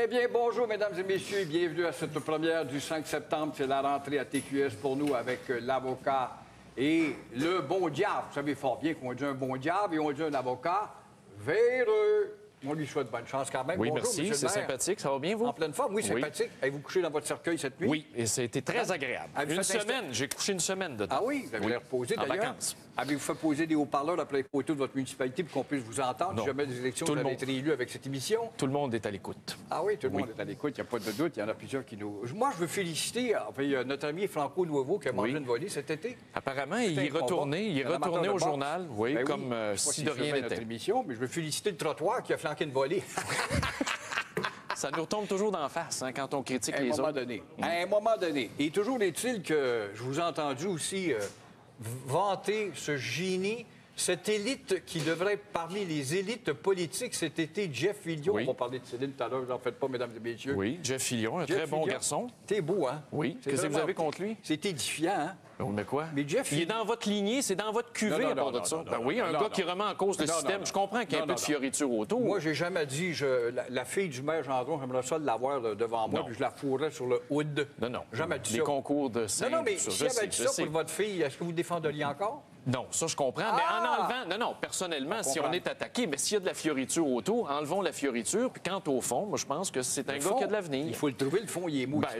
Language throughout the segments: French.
Eh bien, bonjour, mesdames et messieurs, et bienvenue à cette première du 5 septembre. C'est la rentrée à TQS pour nous avec l'avocat et le bon diable. Vous savez fort bien qu'on dit un bon diable et on dit un avocat véreux. On lui souhaite bonne chance quand même. Oui, bonjour, merci, c'est sympathique. Ça va bien, vous? En pleine forme, oui, sympathique. Avez-vous couché dans votre cercueil cette nuit? Oui, et ça a été très agréable. Avez-vous Une fait semaine, j'ai couché une semaine de temps. Ah oui, vous avez l'air reposé En d'ailleurs. vacances. Avez-vous fait poser des haut-parleurs après les poteaux de votre municipalité pour qu'on puisse vous entendre Non. si jamais des élections Tout vous le avez monde. été élu avec cette émission? Tout le monde est à l'écoute. Ah oui, tout le monde est à l'écoute, il n'y a pas de doute. Il y en a plusieurs qui nous... Moi, je veux féliciter notre ami Franco Nouveau qui a mangé une volée cet été. Apparemment, il est retourné au journal, oui, Ben comme je sais pas si s'il de rien suivait notre n'était. émission, mais je veux féliciter le trottoir qui a flanqué une volée. Ça nous retombe toujours d'en face quand on critique À un les moment autres. donné. À un moment donné. Et toujours est-il que je vous ai entendu aussi vanter ce génie, cette élite qui devrait être parmi les élites politiques cet été, Jeff Fillion. Oui. On va parler de Céline tout à l'heure, vous n'en faites pas, mesdames et messieurs. Oui, Jeff Fillion, un Jeff très bon Fillion. garçon. T'es beau, hein? Oui. C'est Qu'est-ce que vous vraiment- avez contre lui? C'est édifiant, hein? Mais quoi? Mais Jeff, il est dans votre lignée, c'est dans votre cuvée Non, à part non, de ça. non, Ben non, oui, un non, gars non. qui remet en cause le Non, système. non, Je comprends qu'il y a un non, peu de non. fioriture autour. Moi, j'ai jamais dit, la fille du maire Gendron, j'aimerais ça l'avoir devant moi, Non. puis je la fourrais sur le hood. Non. Jamais dit Les ça. concours de scène, Non, mais tout ça, si je elle avait sais, dit je ça sais. pour votre fille, est-ce que vous défendriez encore? Non, ça, je comprends. Mais en Ah! enlevant... Non, personnellement, si comprend. on est attaqué, mais s'il y a de la fioriture autour, enlevons la fioriture. Puis quant au fond, moi, je pense que c'est un gars qui a de l'avenir. Il faut le trouver, le fond, il est mou. Ben,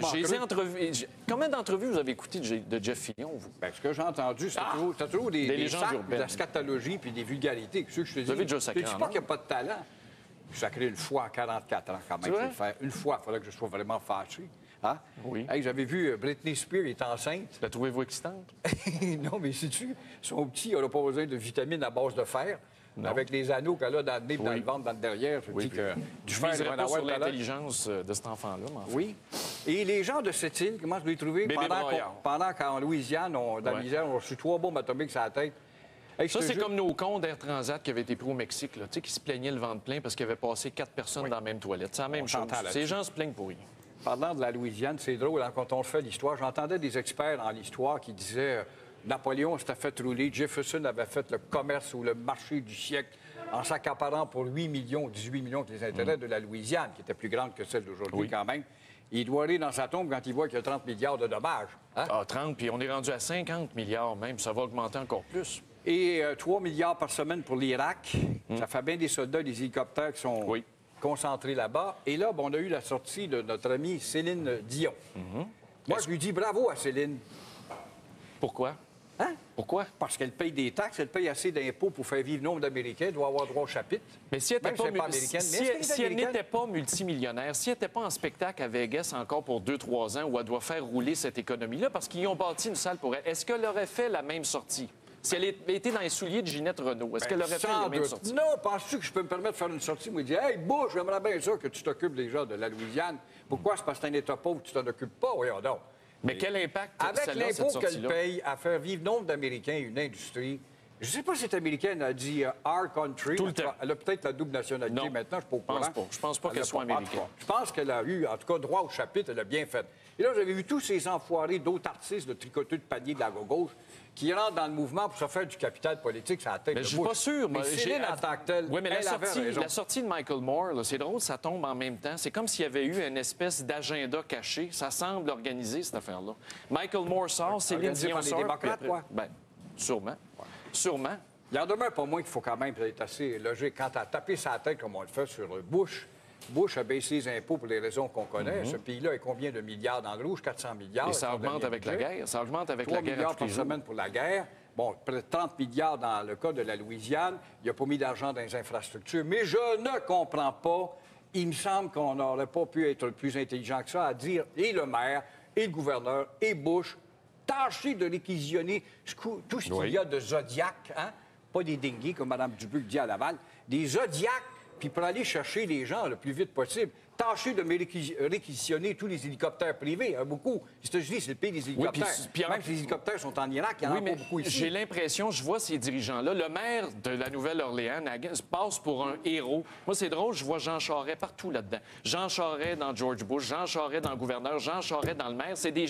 Combien d'entrevues vous avez écouté de Jeff Fillion, vous? Ben, ce que j'ai entendu, c'est toujours des légendes sacs, urbaines. de la scatologie puis des vulgarités. Ceux que je te dis. avez déjà sacré Je en dis pas or. qu'il n'y a pas de talent. Je sacré une fois en 44 ans, quand même. C'est Il faut vrai? le faire. Une fois, il faudrait que je sois vraiment fâché. Hein? Oui. Hey, j'avais vu Britney Spears est enceinte. La trouvez-vous excitante? Non, mais sais-tu, son petit, elle n'a pas besoin de vitamines à base de fer. Non. Avec les anneaux qu'elle a dans le nez, dans Oui. le ventre, dans le derrière, je dis que du Je fer, il miserais va en pas avoir sur tout à l'heure. l'intelligence de cet enfant-là, mais enfin. Oui. Et les gens de cette île, comment je l'ai trouvé? Bébé broyard. Pendant qu'en Louisiane, on, dans la Ouais. misère, on a reçu 3 bombes atomiques sur la tête. Hey, Ça, je te c'est jure- comme nos cons d'Air Transat qui avaient été pris au Mexique, là, tu sais, qui se plaignaient le ventre plein parce qu'il y avait passé 4 personnes dans la même toilette. C'est la même chose. s'entend là-dessus. Ces gens se plaignent pour rien. Parlant de la Louisiane, c'est drôle, hein, quand on fait l'histoire, j'entendais des experts en l'histoire qui disaient Napoléon s'était fait rouler, Jefferson avait fait le commerce ou le marché du siècle en s'accaparant pour 8 millions, 18 millions que les intérêts de la Louisiane, qui était plus grande que celle d'aujourd'hui Oui. quand même. Il doit aller dans sa tombe quand il voit qu'il y a 30 milliards de dommages. Hein? Ah, 30, puis on est rendu à 50 milliards même. Ça va augmenter encore plus. Et 3 milliards par semaine pour l'Irak. Ça fait bien des soldats, des hélicoptères qui sont Oui. concentrés là-bas. Et là, ben, on a eu la sortie de notre amie Céline Dion. Moi, je lui dis bravo à Céline. Pourquoi? Hein? Pourquoi? Parce qu'elle paye des taxes, elle paye assez d'impôts pour faire vivre nombre d'Américains, elle doit avoir droit au chapitre. Mais si elle Même n'était si elle n'est pas pas, américaine. si, Mais est-ce qu'elle est si elle américaine? n'était pas multimillionnaire, si elle n'était pas en spectacle à Vegas encore pour 2-3 ans où elle doit faire rouler cette économie-là, parce qu'ils ont bâti une salle pour elle, est-ce qu'elle aurait fait la même sortie? Si elle était dans les souliers de Ginette Renault, est-ce qu'elle aurait fait Sans la même doute. sortie? Non, penses-tu que je peux me permettre de faire une sortie? Moi, je dis, hey, Bush, j'aimerais bien ça que tu t'occupes des gens de la Louisiane. Pourquoi? C'est parce que c'est un État pauvre, tu t'en occupes pas. Voyons donc. Mais quel impact Avec ça a, l'impôt cette qu'elle sortie-là? paye à faire vivre nombre d'Américains et une industrie, je ne sais pas si cette Américaine a dit our country. Tout le temps. Elle a peut-être la double nationalité Non. maintenant, je ne suis pas au Je pense courant. pas. Je pense pas Elle qu'elle a soit en tout cas. américaine. Je pense qu'elle a eu, en tout cas, droit au chapitre, elle a bien fait. Et là, j'avais vu tous ces enfoirés d'autres artistes de tricoteux de panier de la gauche qui rentrent dans le mouvement pour se faire du capital politique sur la tête Mais de je suis Bush. pas sûr. Mais moi, Céline, en tant que telle, Oui, mais elle avait raison. la sortie de Michael Moore, là, c'est drôle, ça tombe en même temps. C'est comme s'il y avait eu une espèce d'agenda caché. Ça semble organisé, cette affaire-là. Michael Moore sort, Céline Organisé Dion par les sort. démocrates, puis quoi. Ben, sûrement. Sûrement. Il en demeure pas moins qu'il faut quand même être assez logique. Quand tu as tapé sa tête comme on le fait sur Bush, Bush a baissé les impôts pour les raisons qu'on connaît. Ce pays-là est combien de milliards dans le rouge? 400 milliards. Et ça augmente avec la guerre. Ça augmente avec 3 la guerre à milliards tous les par jours. semaine pour la guerre. Bon, près de 30 milliards dans le cas de la Louisiane. Il n'a pas mis d'argent dans les infrastructures. Mais je ne comprends pas. Il me semble qu'on n'aurait pas pu être plus intelligent que ça à dire, et le maire, et le gouverneur, et Bush, tâchez de réquisitionner tout ce qu'il y a de zodiac, hein? Pas des dingués, comme Mme Dubuc dit à Laval, des zodiacs, puis pour aller chercher les gens le plus vite possible. Tâchez de me réquisitionner tous les hélicoptères privés, hein, beaucoup. Les États-Unis, c'est le pays des hélicoptères. puis Même si les hélicoptères sont en Irak, il n'y en a pas beaucoup ici. J'ai l'impression, je vois ces dirigeants-là, le maire de la Nouvelle-Orléans passe pour un héros. Moi, c'est drôle, je vois Jean Charest partout là-dedans. Jean Charest dans George Bush, Jean Charest dans le gouverneur, Jean Charest dans le maire. C'est des gens...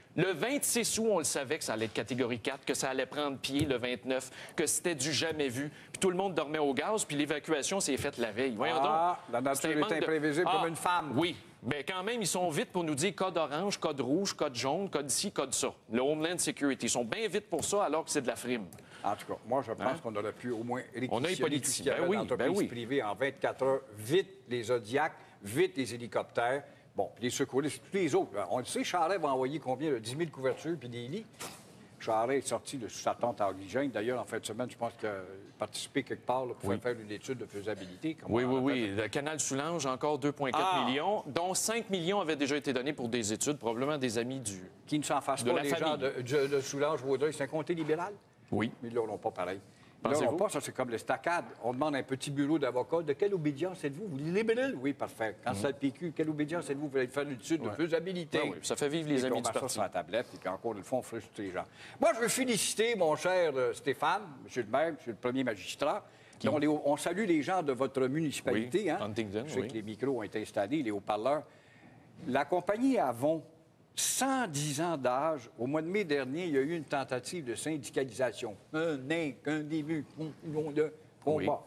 Le 26 août, on le savait que ça allait être catégorie 4, que ça allait prendre pied le 29, que c'était du jamais vu. Puis tout le monde dormait au gaz, puis l'évacuation s'est faite la veille. Voyons donc. La nature C'est un est manque de- imprévisible comme une femme. Oui. Mais quand même, ils sont vite pour nous dire code orange, code rouge, code jaune, code ci, code ça. Le Homeland Security. Ils sont bien vite pour ça, alors que c'est de la frime. En tout cas, moi, je pense qu'on aurait pu au moins On a les réquisitionner tout ce politiciens. qu'il y avait Ben oui, d'entreprises ben oui. privées en 24 heures, vite les Zodiacs, vite les hélicoptères. Bon, puis les secouristes, tous les autres. On le sait, Charest va envoyer combien? 10 000 couvertures puis des lits. Charest est sorti de sous sa tente à oxygène. D'ailleurs, en fin de semaine, je pense qu'il a participé quelque part là, pour faire une étude de faisabilité. Oui. Le canal Soulanges, encore 2,4 millions, dont 5 millions avaient déjà été donnés pour des études, probablement des amis du... Qui ne s'en fassent de pas, la les gens famille. de Soulanges-Vaudreuil. C'est un comté libéral? Oui. Mais ils ne l'auront pas pareil. Ils ne Pensez-vous? l'auront pas, ça, c'est comme l'estacade. On demande un petit bureau d'avocat. De quelle obédience êtes-vous? Vous libéral? Oui, parfait. Quand c'est le PQ, quelle obédience êtes-vous? Vous allez faire une étude de faisabilité. Oui, ça fait vivre les Et amis qu'on du met ça parti. sur la tablette et qu'encore une fois, on frustre les gens. Moi, je veux féliciter mon cher Stéphane, monsieur le maire, monsieur le premier magistrat. On salue les gens de votre municipalité. Oui, hein? Huntington, Je sais oui. que les micros ont été installés, les haut-parleurs. La compagnie Avon, 110 ans d'âge. Au mois de mai dernier, il y a eu une tentative de syndicalisation. Un début, de combat.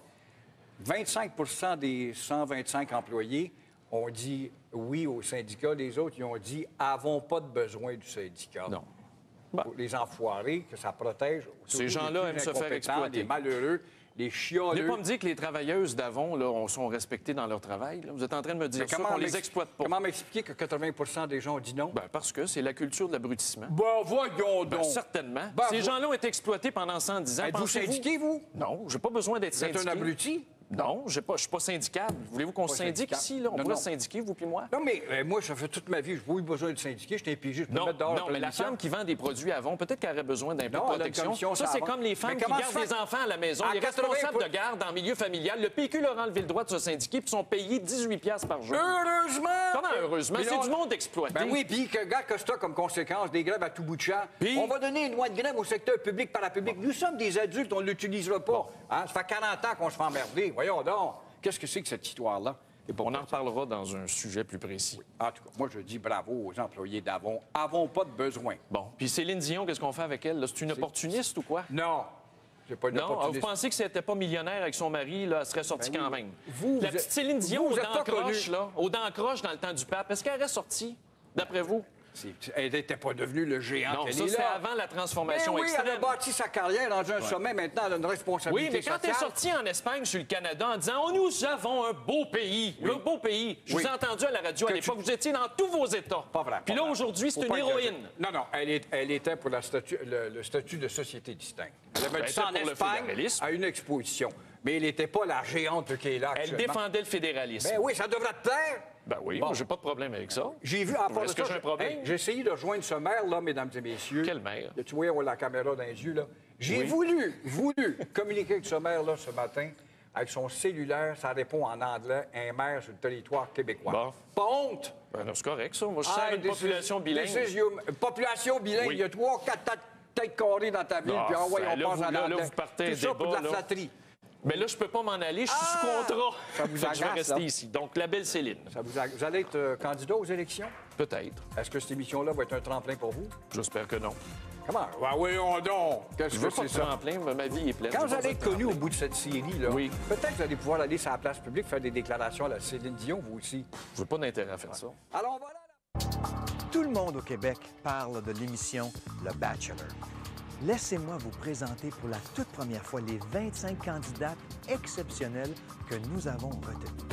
25 des 125 employés ont dit oui au syndicat. Les autres, ils ont dit « avons pas de besoin du syndicat ». Non. Pour les enfoirés, que ça protège. Ces surtout gens-là les plus aiment se faire incompétents, exploiter. Les malheureux, les chialeux. Ne pas me dire que les travailleuses d'Avon là, sont respectées dans leur travail. Là. Vous êtes en train de me dire Mais ça, qu'on les exploite pas. Comment m'expliquer que 80 des gens ont dit non? Ben, parce que c'est la culture de l'abrutissement. Ben, voyons Ben, donc! certainement. Ben, Ces gens-là ont été exploités pendant 110 ans. Êtes-vous Pensez-vous? syndiqué, vous? Non, j'ai pas besoin d'être Vous êtes syndiqué. un abruti? Non, je suis pas syndical. Voulez-vous qu'on se syndique syndical. ici? Là? On Non, pourrait non. se syndiquer, vous puis moi? Non, mais moi, ça fait toute ma vie, je n'ai pas eu besoin de syndiquer. J'étais un pigiste, je peux Non, mettre dehors non, mais la l'émission. femme qui vend des produits Avon, peut-être qu'elle aurait besoin d'un peu de Non, elle a une protection. commission, Ça, ça c'est va. comme les femmes Mais qui comment gardent ça fait? des enfants à la maison. À Les 80 responsables de garde en milieu familial, le PQ leur a enlevé le droit de se syndiquer puis sont payés 18 piastres par jour. Heureusement! Comment heureusement? Mais C'est là, du monde exploité. Ben oui, puis regarde que ça comme conséquence, des grèves à tout bout de champ. Puis? On va donner une loi de grève au secteur public parapublic. Nous sommes des adultes, on ne l'utilisera pas. Hein? Ça fait 40 ans qu'on se fait emmerder. Voyons donc. Qu'est-ce que c'est que cette histoire-là? Et On en reparlera dans un sujet plus précis. En tout cas, moi, je dis bravo aux employés d'Avon. Avons pas de besoin. Bon. Puis Céline Dion, qu'est-ce qu'on fait avec elle? là? C'est une opportuniste ou quoi? Non. C'est pas une Non, vous opportuniste. pensez que si elle n'était pas millionnaire avec son mari, là, elle serait sortie Ben oui. quand même. Vous, La vous petite êtes- Céline Dion vous aux êtes dents pas croches, connu. là, aux dents croches dans le temps du pape, est-ce qu'elle aurait sorti, d'après vous? Elle n'était pas devenue le géant Non, qu'elle ça, est c'est là. avant la Ben transformation oui, elle extrême. a bâti sa carrière dans un sommet. Maintenant, elle a une responsabilité Oui, mais quand tu es sociale. sorti en Espagne sur le Canada en disant « Oh, nous avons un beau pays, un beau pays », je Oui. vous ai entendu à la radio à Que l'époque, vous étiez dans tous vos États. Pas vrai. Puis pas là, vrai. aujourd'hui, c'est Faut une pas exagérer. héroïne. Non, non, elle était pour le statut de société distincte. Elle avait Elle dit ça en était pour le Espagne fédéralisme. à une exposition. Mais elle n'était pas la géante qui est là Elle actuellement. défendait le fédéralisme. Ben oui, ça devrait te plaire. Ben oui, Bon. moi, j'ai pas de problème avec ça. J'ai vu, à part de Est-ce que ça, j'ai un problème? hey, j'ai essayé de rejoindre ce maire-là, mesdames et messieurs. Quel maire? Là, tu vois, on a la caméra dans les yeux, là. J'ai Oui. voulu communiquer avec ce maire-là ce matin. Avec son cellulaire, ça répond en anglais, un maire sur le territoire québécois. Bon. Pas honte! Ben non, c'est correct, ça. Moi, je sers Ah, une population bilingue. Population bilingue, Oui. il y a 3-4 têtes carrées dans ta ville, Ah, puis ouais, ben on là, passe vous- en là, anglais. vous partez Tout un ça pour de débat, la là. flatterie. Mais là, je peux pas m'en aller, je suis sous contrat. Ça vous Fait que je vais agace, rester là. ici. Donc, la belle Céline. Vous allez être candidat aux élections? Peut-être. Est-ce que cette émission-là va être un tremplin pour vous? J'espère que non. Comment? Ah oui, on donc! Qu'est-ce Je que veux pas c'est de ça? tremplin, mais ma vie est pleine. Quand J'ai vous pas allez besoin être de connu au tremplin. bout de cette série-là, Oui. peut-être que vous allez pouvoir aller sur la place publique faire des déclarations à la Céline Dion, vous aussi. Je veux pas d'intérêt à faire ça. Alors voilà! Tout le monde au Québec parle de l'émission Le Bachelor. Laissez-moi vous présenter pour la toute première fois les 25 candidates exceptionnelles que nous avons retenues.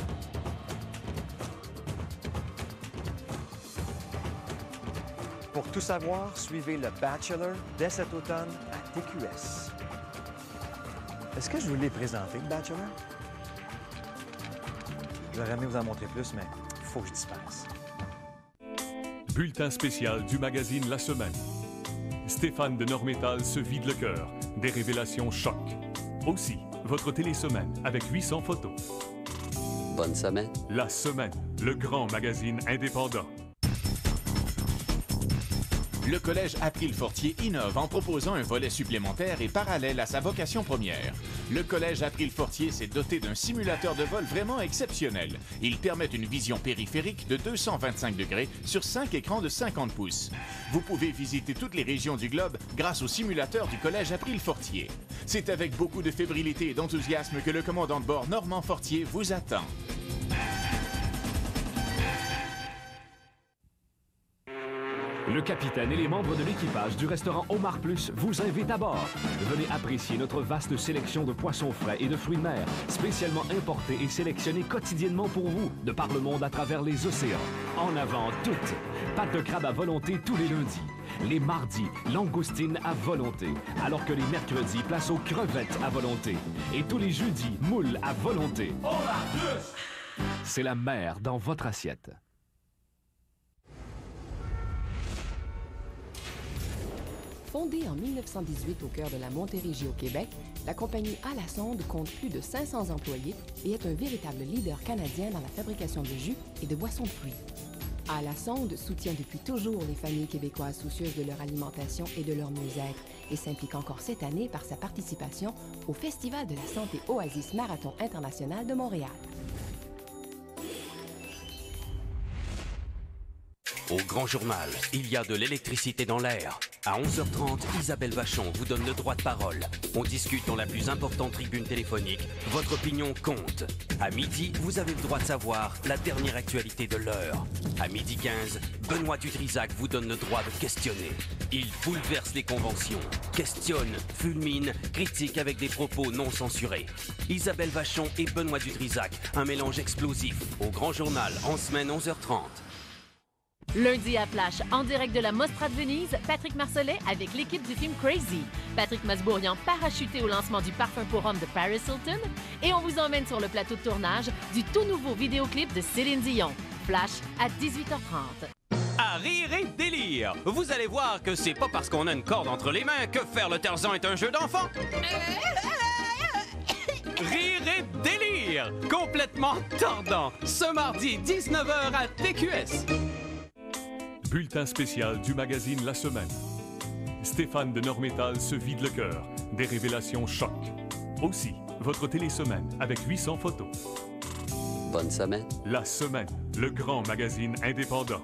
Pour tout savoir, suivez Le Bachelor dès cet automne à TQS. Est-ce que je vous l'ai présenté, Le Bachelor? J'aurais aimé vous en montrer plus, mais il faut que je dispense. Bulletin spécial du magazine La Semaine. Stéphane de Normétal se vide le cœur. Des révélations choc. Aussi, votre télésemaine avec 800 photos. Bonne semaine. La Semaine, le grand magazine indépendant. Le Collège April-Fortier innove en proposant un volet supplémentaire et parallèle à sa vocation première. Le Collège April-Fortier s'est doté d'un simulateur de vol vraiment exceptionnel. Il permet une vision périphérique de 225 degrés sur 5 écrans de 50 pouces. Vous pouvez visiter toutes les régions du globe grâce au simulateur du Collège April-Fortier. C'est avec beaucoup de fébrilité et d'enthousiasme que le commandant de bord Normand Fortier vous attend. Le capitaine et les membres de l'équipage du restaurant Omar Plus vous invitent à bord. Venez apprécier notre vaste sélection de poissons frais et de fruits de mer, spécialement importés et sélectionnés quotidiennement pour vous, de par le monde à travers les océans. En avant toutes! Pâtes de crabe à volonté tous les lundis. Les mardis, langoustines à volonté, alors que les mercredis, place aux crevettes à volonté. Et tous les jeudis, moules à volonté. Omar Plus! C'est la mer dans votre assiette. Fondée en 1918 au cœur de la Montérégie au Québec, la compagnie À la Sonde compte plus de 500 employés et est un véritable leader canadien dans la fabrication de jus et de boissons de fruits. À la Sonde soutient depuis toujours les familles québécoises soucieuses de leur alimentation et de leur mieux-être et s'implique encore cette année par sa participation au Festival de la Santé Oasis Marathon International de Montréal. Au Grand Journal, il y a de l'électricité dans l'air. À 11h30, Isabelle Vachon vous donne le droit de parole. On discute dans la plus importante tribune téléphonique. Votre opinion compte. À midi, vous avez le droit de savoir la dernière actualité de l'heure. À 12h15, Benoît Dutrisac vous donne le droit de questionner. Il bouleverse les conventions, questionne, fulmine, critique avec des propos non censurés. Isabelle Vachon et Benoît Dutrisac, un mélange explosif. Au Grand Journal, en semaine 11h30. Lundi à Flash, en direct de la Mostra de Venise, Patrick Marcellet avec l'équipe du film Crazy. Patrick Masbourian parachuté au lancement du parfum pour homme de Paris Hilton. Et on vous emmène sur le plateau de tournage du tout nouveau vidéoclip de Céline Dion. Flash à 18h30. À rire et délire, vous allez voir que c'est pas parce qu'on a une corde entre les mains que faire le Tarzan est un jeu d'enfant. Rire et délire, complètement tordant, ce mardi 19h à TQS. Bulletin spécial du magazine La Semaine. Stéphane de Normétal se vide le cœur. Des révélations choc. Aussi, votre télésemaine avec 800 photos. Bonne semaine. La Semaine, le grand magazine indépendant.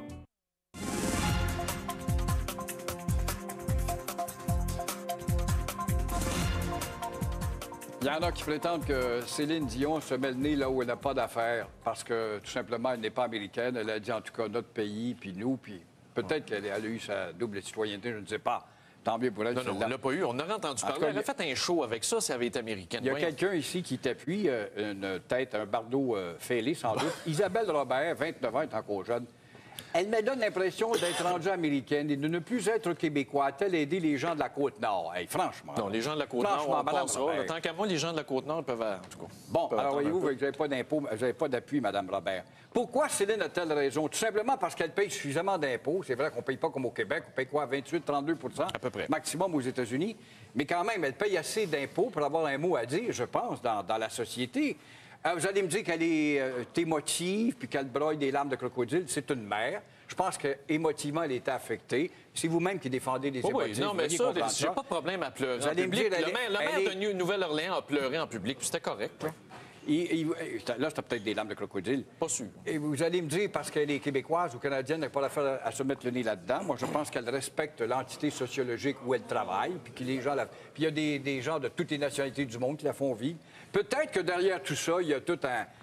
Il y en a qui prétendent que Céline Dion se met le nez là où elle n'a pas d'affaires parce que, tout simplement, elle n'est pas américaine. Elle a dit, en tout cas, notre pays, puis nous, puis peut-être qu'elle a eu sa double citoyenneté, je ne sais pas. Tant mieux pour elle. Non, non, on ne l'a pas eu. On aurait entendu parler. Elle a fait un show avec ça si elle avait été américaine. Il y a quelqu'un ici qui t'appuie, une tête, un bardeau fêlé, sans doute. Isabelle Robert, 29 ans, est encore jeune. Elle me donne l'impression d'être rendue américaine et de ne plus être québécoise. A-t-elle aidé les gens de la Côte-Nord? Hey, franchement. Non, les gens de la Côte-Nord, on passera. Tant qu'à moi, les gens de la Côte-Nord peuvent... En tout cas, bon, alors voyez-vous, vous n'avez pas d'impôts, vous n'avez pas d'appui, Mme Robert. Pourquoi Céline a-t-elle raison? Tout simplement parce qu'elle paye suffisamment d'impôts. C'est vrai qu'on ne paye pas comme au Québec. On paye quoi? 28-32 à peu près. Maximum aux États-Unis. Mais quand même, elle paye assez d'impôts pour avoir un mot à dire, je pense, dans la société. Vous allez me dire qu'elle est émotive puis qu'elle broye des larmes de crocodile. C'est une mère. Je pense qu'émotivement, elle était affectée. C'est vous-même qui défendez les émotifs. Oui, non, mais ça, j'ai pas de problème à pleurer en public. Le maire de Nouvelle-Orléans a pleuré en public, puis c'était correct. Là, c'était peut-être des larmes de crocodile. Pas sûr. Et vous allez me dire, parce qu'elle est québécoise ou canadienne, elle n'a pas l'affaire à se mettre le nez là-dedans. Moi, je pense qu'elle respecte l'entité sociologique où elle travaille, puis que les gens puis il y a des gens de toutes les nationalités du monde qui la font vivre. Peut-être que derrière tout ça, il y a tout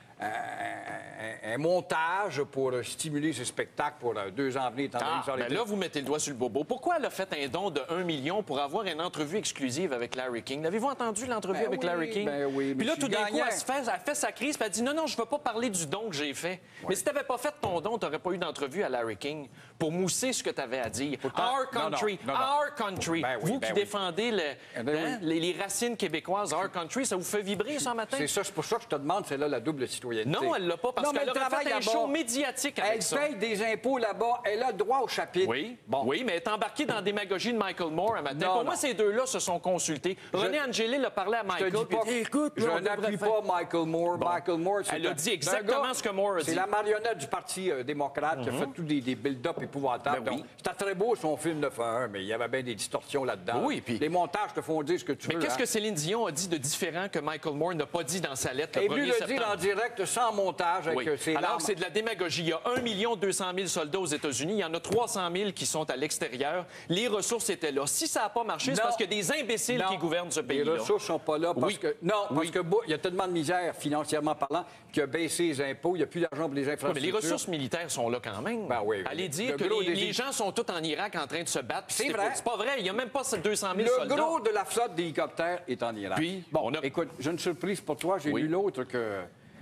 un montage pour stimuler ce spectacle pour 2 ans à venir. Là, vous mettez le doigt sur le bobo. Pourquoi elle a fait un don de 1 million pour avoir une entrevue exclusive avec Larry King? L'avez-vous entendu, l'entrevue avec Larry King? Oui, puis là, tout d'un coup, elle fait sa crise, puis elle dit non, je ne veux pas parler du don que j'ai fait. Oui. Mais si tu n'avais pas fait ton don, tu n'aurais pas eu d'entrevue à Larry King pour mousser ce que tu avais à dire. Our country, our country. Vous qui défendez les racines québécoises, our country, ça vous fait vibrer ça matin? C'est pour ça que je te demande, c'est là la double citoyenneté. citoyenneté. Non, elle l'a pas, parce Non, mais qu'elle elle aurait travaille fait un là-bas. show médiatique avec ça. Elle paye des impôts là-bas. Elle a droit au chapitre. Oui, Bon. oui, mais elle est embarquée dans la démagogie de Michael Moore un matin. Non, Pour non. moi, ces deux-là se sont consultés. René Angelil a parlé à Je te Michael. dis pas, puis il dit, écoute, je là, on n'appuie devrait faire- pas Michael Moore. Bon. Michael Moore, c'est Elle a dit exactement ce que Moore a dit. C'est la marionnette du Parti démocrate qui a fait tous des build-up épouvantables. Ben oui. Donc, c'était très beau, son film 9-1, mais il y avait bien des distorsions là-dedans. Oui, puis- Les montages te font dire ce que tu Mais veux. qu'est-ce hein. que Céline Dion a dit de différent que Michael Moore n'a pas dit dans sa lettre Elle le est venue 1er le dire septembre? en direct, sans montage, avec Oui. ses Alors larmes. que c'est de la démagogie. Il y a 1 200 000 soldats aux États-Unis. Il y en a 300 000 qui sont à l'extérieur. Les ressources étaient là. Si ça n'a pas marché, c'est Non. parce qu'il y a des imbéciles Non. qui gouvernent ce Les pays-là. ressources sont pas là parce Oui. que... Non, parce Oui. que il y a tellement de misère, financièrement parlant, qu'il a baissé les impôts, il n'y a plus d'argent pour les Oui, mais infrastructures. les ressources militaires sont là quand même. Ben oui, oui. Allez dire Le que gros les des- gens sont tous en Irak en train de se battre. puis C'est vrai. C'est pas vrai. Il n'y a même pas 200 000 Le soldats. gros de la flotte d'hélicoptères est en Irak. Puis, bon, on a- écoute, j'ai une surprise pour toi. J'ai Oui. lu l'autre que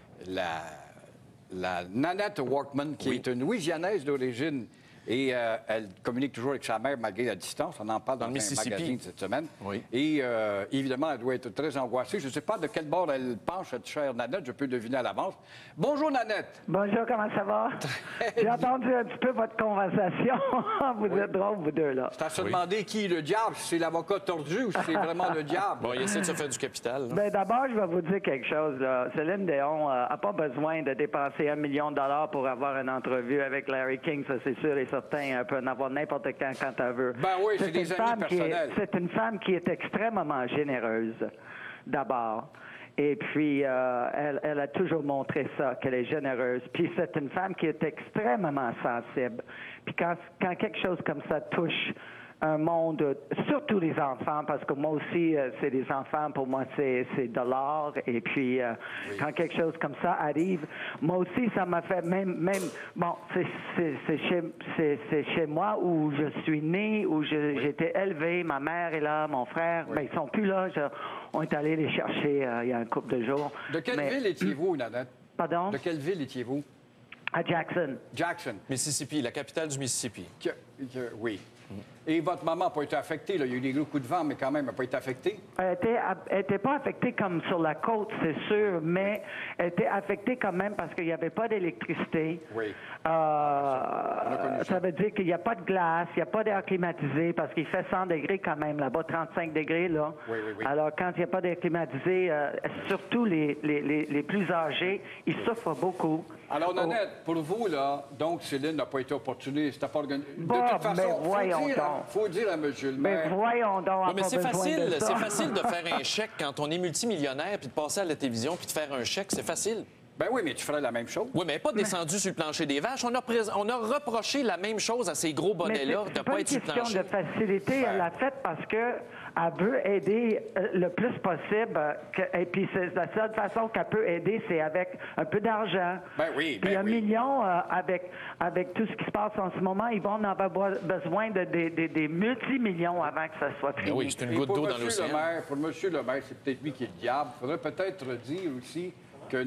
la Nanette Workman, qui est une Louisianaise d'origine, et elle communique toujours avec sa mère malgré la distance. On en parle dans le un Mississippi. magazine cette semaine. Oui. Et évidemment, elle doit être très angoissée. Je ne sais pas de quel bord elle penche, cette chère Nanette. Je peux deviner à l'avance. Bonjour, Nanette. Bonjour, comment ça va? J'ai entendu un petit peu votre conversation. Vous êtes drôles, vous deux, là. C'est à se demander qui est le diable, si c'est l'avocat tordu ou si c'est vraiment le diable. Bon, il essaie de se faire du capital. là. Ben, d'abord, je vais vous dire quelque chose. Là. Céline Dion n'a pas besoin de dépenser $1 million pour avoir une entrevue avec Larry King, ça c'est sûr et certain. Elle peut en avoir n'importe quand elle veut. Ben oui, c'est des une amis femme personnels. C'est une femme qui est extrêmement généreuse, d'abord. Et puis, elle a toujours montré ça, qu'elle est généreuse. Puis, c'est une femme qui est extrêmement sensible. Puis, quand quelque chose comme ça touche un monde, surtout les enfants, parce que moi aussi, c'est des enfants, pour moi, c'est de l'art. Et puis, quand quelque chose comme ça arrive, moi aussi, ça m'a fait même bon, c'est chez moi où je suis né, où j'ai été élevé. Ma mère est là, mon frère, ben, ils sont plus là. On est allé les chercher il y a un couple de jours. De quelle ville étiez-vous, Nanette? Pardon? De quelle ville étiez-vous? À Jackson. Jackson. Mississippi, la capitale du Mississippi. Oui. Et votre maman n'a pas été affectée, là. Il y a eu des gros coups de vent, mais quand même, elle n'a pas été affectée. Elle n'était pas affectée comme sur la côte, c'est sûr, mais elle était affectée quand même parce qu'il n'y avait pas d'électricité. Oui. Ça veut dire qu'il n'y a pas de glace, il n'y a pas d'air climatisé parce qu'il fait 100 degrés quand même là-bas, 35 degrés là. Oui, oui, oui. Alors quand il n'y a pas d'air climatisé, surtout les plus âgés, ils souffrent beaucoup. Alors, Nanette, pour vous, là, donc, Céline n'a pas été opportuniste, n'a pas organisé. Bon, de toute mais façon, voyons donc. faut dire à M. le Mais maire. voyons donc, on Oui, mais n'a c'est pas besoin facile, de ça. c'est facile de faire un chèque quand on est multimillionnaire, puis de passer à la télévision, puis de faire un chèque, c'est facile. Ben oui, mais tu ferais la même chose. Oui, mais pas descendu sur le plancher des vaches. On a reproché la même chose à ces gros bonnets-là, de ne c'est pas pas une être sur le question plancher. de facilité. Elle l'a fait parce que elle veut aider le plus possible. Et puis, c'est la seule façon qu'elle peut aider, c'est avec un peu d'argent. Ben oui, Puis ben un oui. million, avec tout ce qui se passe en ce moment, ils vont en avoir besoin de des multimillions avant que ça soit fini. Ben oui, c'est une Et goutte pour d'eau dans M. l'océan. le maire, pour M. le maire, c'est peut-être lui qui est le diable. Il faudrait peut-être dire aussi que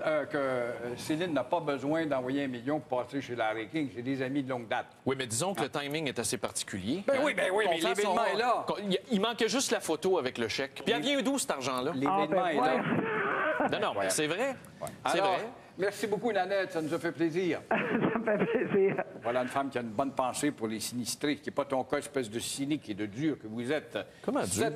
Céline n'a pas besoin d'envoyer $1 million pour passer chez Larry King. C'est des amis de longue date. Oui, mais disons que le timing est assez particulier. Ben oui, Qu'on mais fasse l'événement est là. Il manquait juste la photo avec le chèque. Puis elle vient d'où, cet argent-là? L'événement est là. Non, mais c'est vrai. C'est Alors, vrai. merci beaucoup, Nanette. Ça nous a fait plaisir. Ça me fait plaisir. Voilà une femme qui a une bonne pensée pour les sinistrés, qui n'est pas ton cas, espèce de cynique et de dur que vous êtes. Comment dur?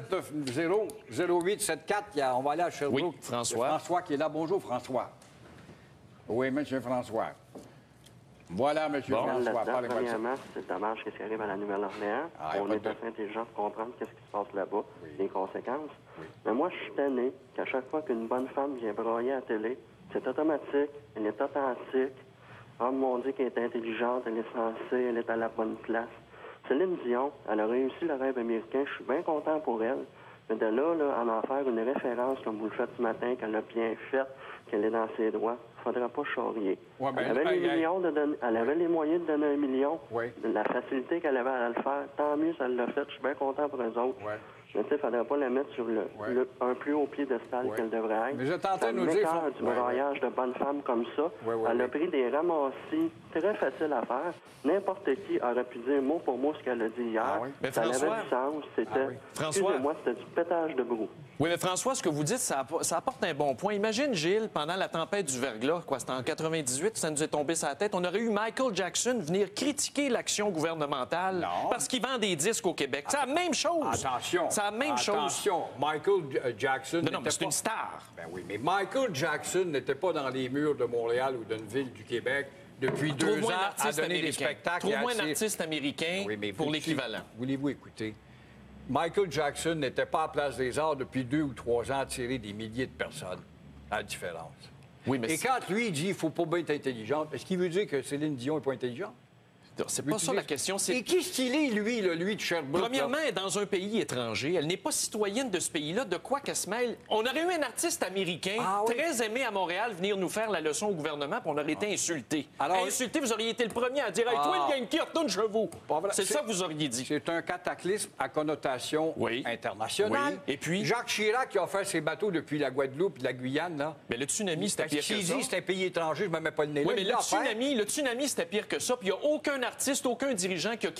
790-0874, on va aller à Sherbrooke. Oui, François. François qui est là. Bonjour, François. Oui, M. François. Voilà, M. François. Là-dedans, Parlez-moi de ça. premièrement, c'est dommage ce qui arrive à la Nouvelle-Orléans. Ah, On pas est de- assez intelligent pour comprendre qu'est-ce qui se passe là-bas, les conséquences. Mais moi, je suis tanné qu'à chaque fois qu'une bonne femme vient broyer à la télé, c'est automatique, elle est authentique. Oh mon Dieu, qu'elle est intelligente, elle est sensée, elle est à la bonne place. Céline Dion, elle a réussi le rêve américain, je suis bien content pour elle. Mais de là, en faire une référence, comme vous le faites ce matin, qu'elle a bien fait, qu'elle est dans ses droits, il ne faudra pas charrier. Ouais, ben, elle avait elle avait les moyens de donner $1 million. Oui. La facilité qu'elle avait à le faire, tant mieux, ça l'a fait. Je suis bien content pour eux autres. Ouais. Mais tu sais, il ne faudrait pas la mettre sur un plus haut piédestal Ouais. qu'elle devrait être. Mais je tentais Ça de nous dire... m'écoeure du broyage de bonnes femmes comme ça. Elle a pris des ramassis très faciles à faire. N'importe qui aurait pu dire mot pour mot ce qu'elle a dit hier. Ah oui. Mais Ça François- avait du sens. C'était, François- excusez-moi, c'était du pétage de brou. Oui, mais François, ce que vous dites, ça apporte un bon point. Imagine, Gilles, pendant la tempête du verglas, c'était en 98, ça nous est tombé sur la tête, on aurait eu Michael Jackson venir critiquer l'action gouvernementale parce qu'il vend des disques au Québec. C'est la même chose. Attention. C'est la même chose. Attention, Michael Jackson... Non, mais c'est une star. Ben oui, mais Michael Jackson n'était pas dans les murs de Montréal ou d'une ville du Québec depuis 2 ans à donner des spectacles. Trouve-moi un artiste américain pour l'équivalent. Voulez-vous écouter? Michael Jackson n'était pas à Place des Arts depuis 2 ou 3 ans à tirer des milliers de personnes. À la différence. Oui, mais et quand lui, il dit qu'il ne faut pas bien être intelligente, est-ce qu'il veut dire que Céline Dion n'est pas intelligente? C'est pas ça la question. Et qu'est-ce qu'il est, lui de Sherbrooke? Premièrement, elle est dans un pays étranger. Elle n'est pas citoyenne de ce pays-là. De quoi qu'elle se mêle? On aurait eu un artiste américain très aimé à Montréal venir nous faire la leçon au gouvernement, puis on aurait été insulté. Alors, insulté, vous auriez été le premier à dire « Hey, toi, le Yankee, retourne chez vous! » C'est ça que vous auriez dit. C'est un cataclysme à connotation internationale. Oui. Et puis? Jacques Chirac qui a offert ses bateaux depuis la Guadeloupe et la Guyane, là. Mais le tsunami, c'était pire que ça. S'il dit c'est un pays étranger, je ne me mets pas le nez là. Oui, mais le tsunami, c'était pire que ça. Puis il n'y a aucun artiste, aucun dirigeant qui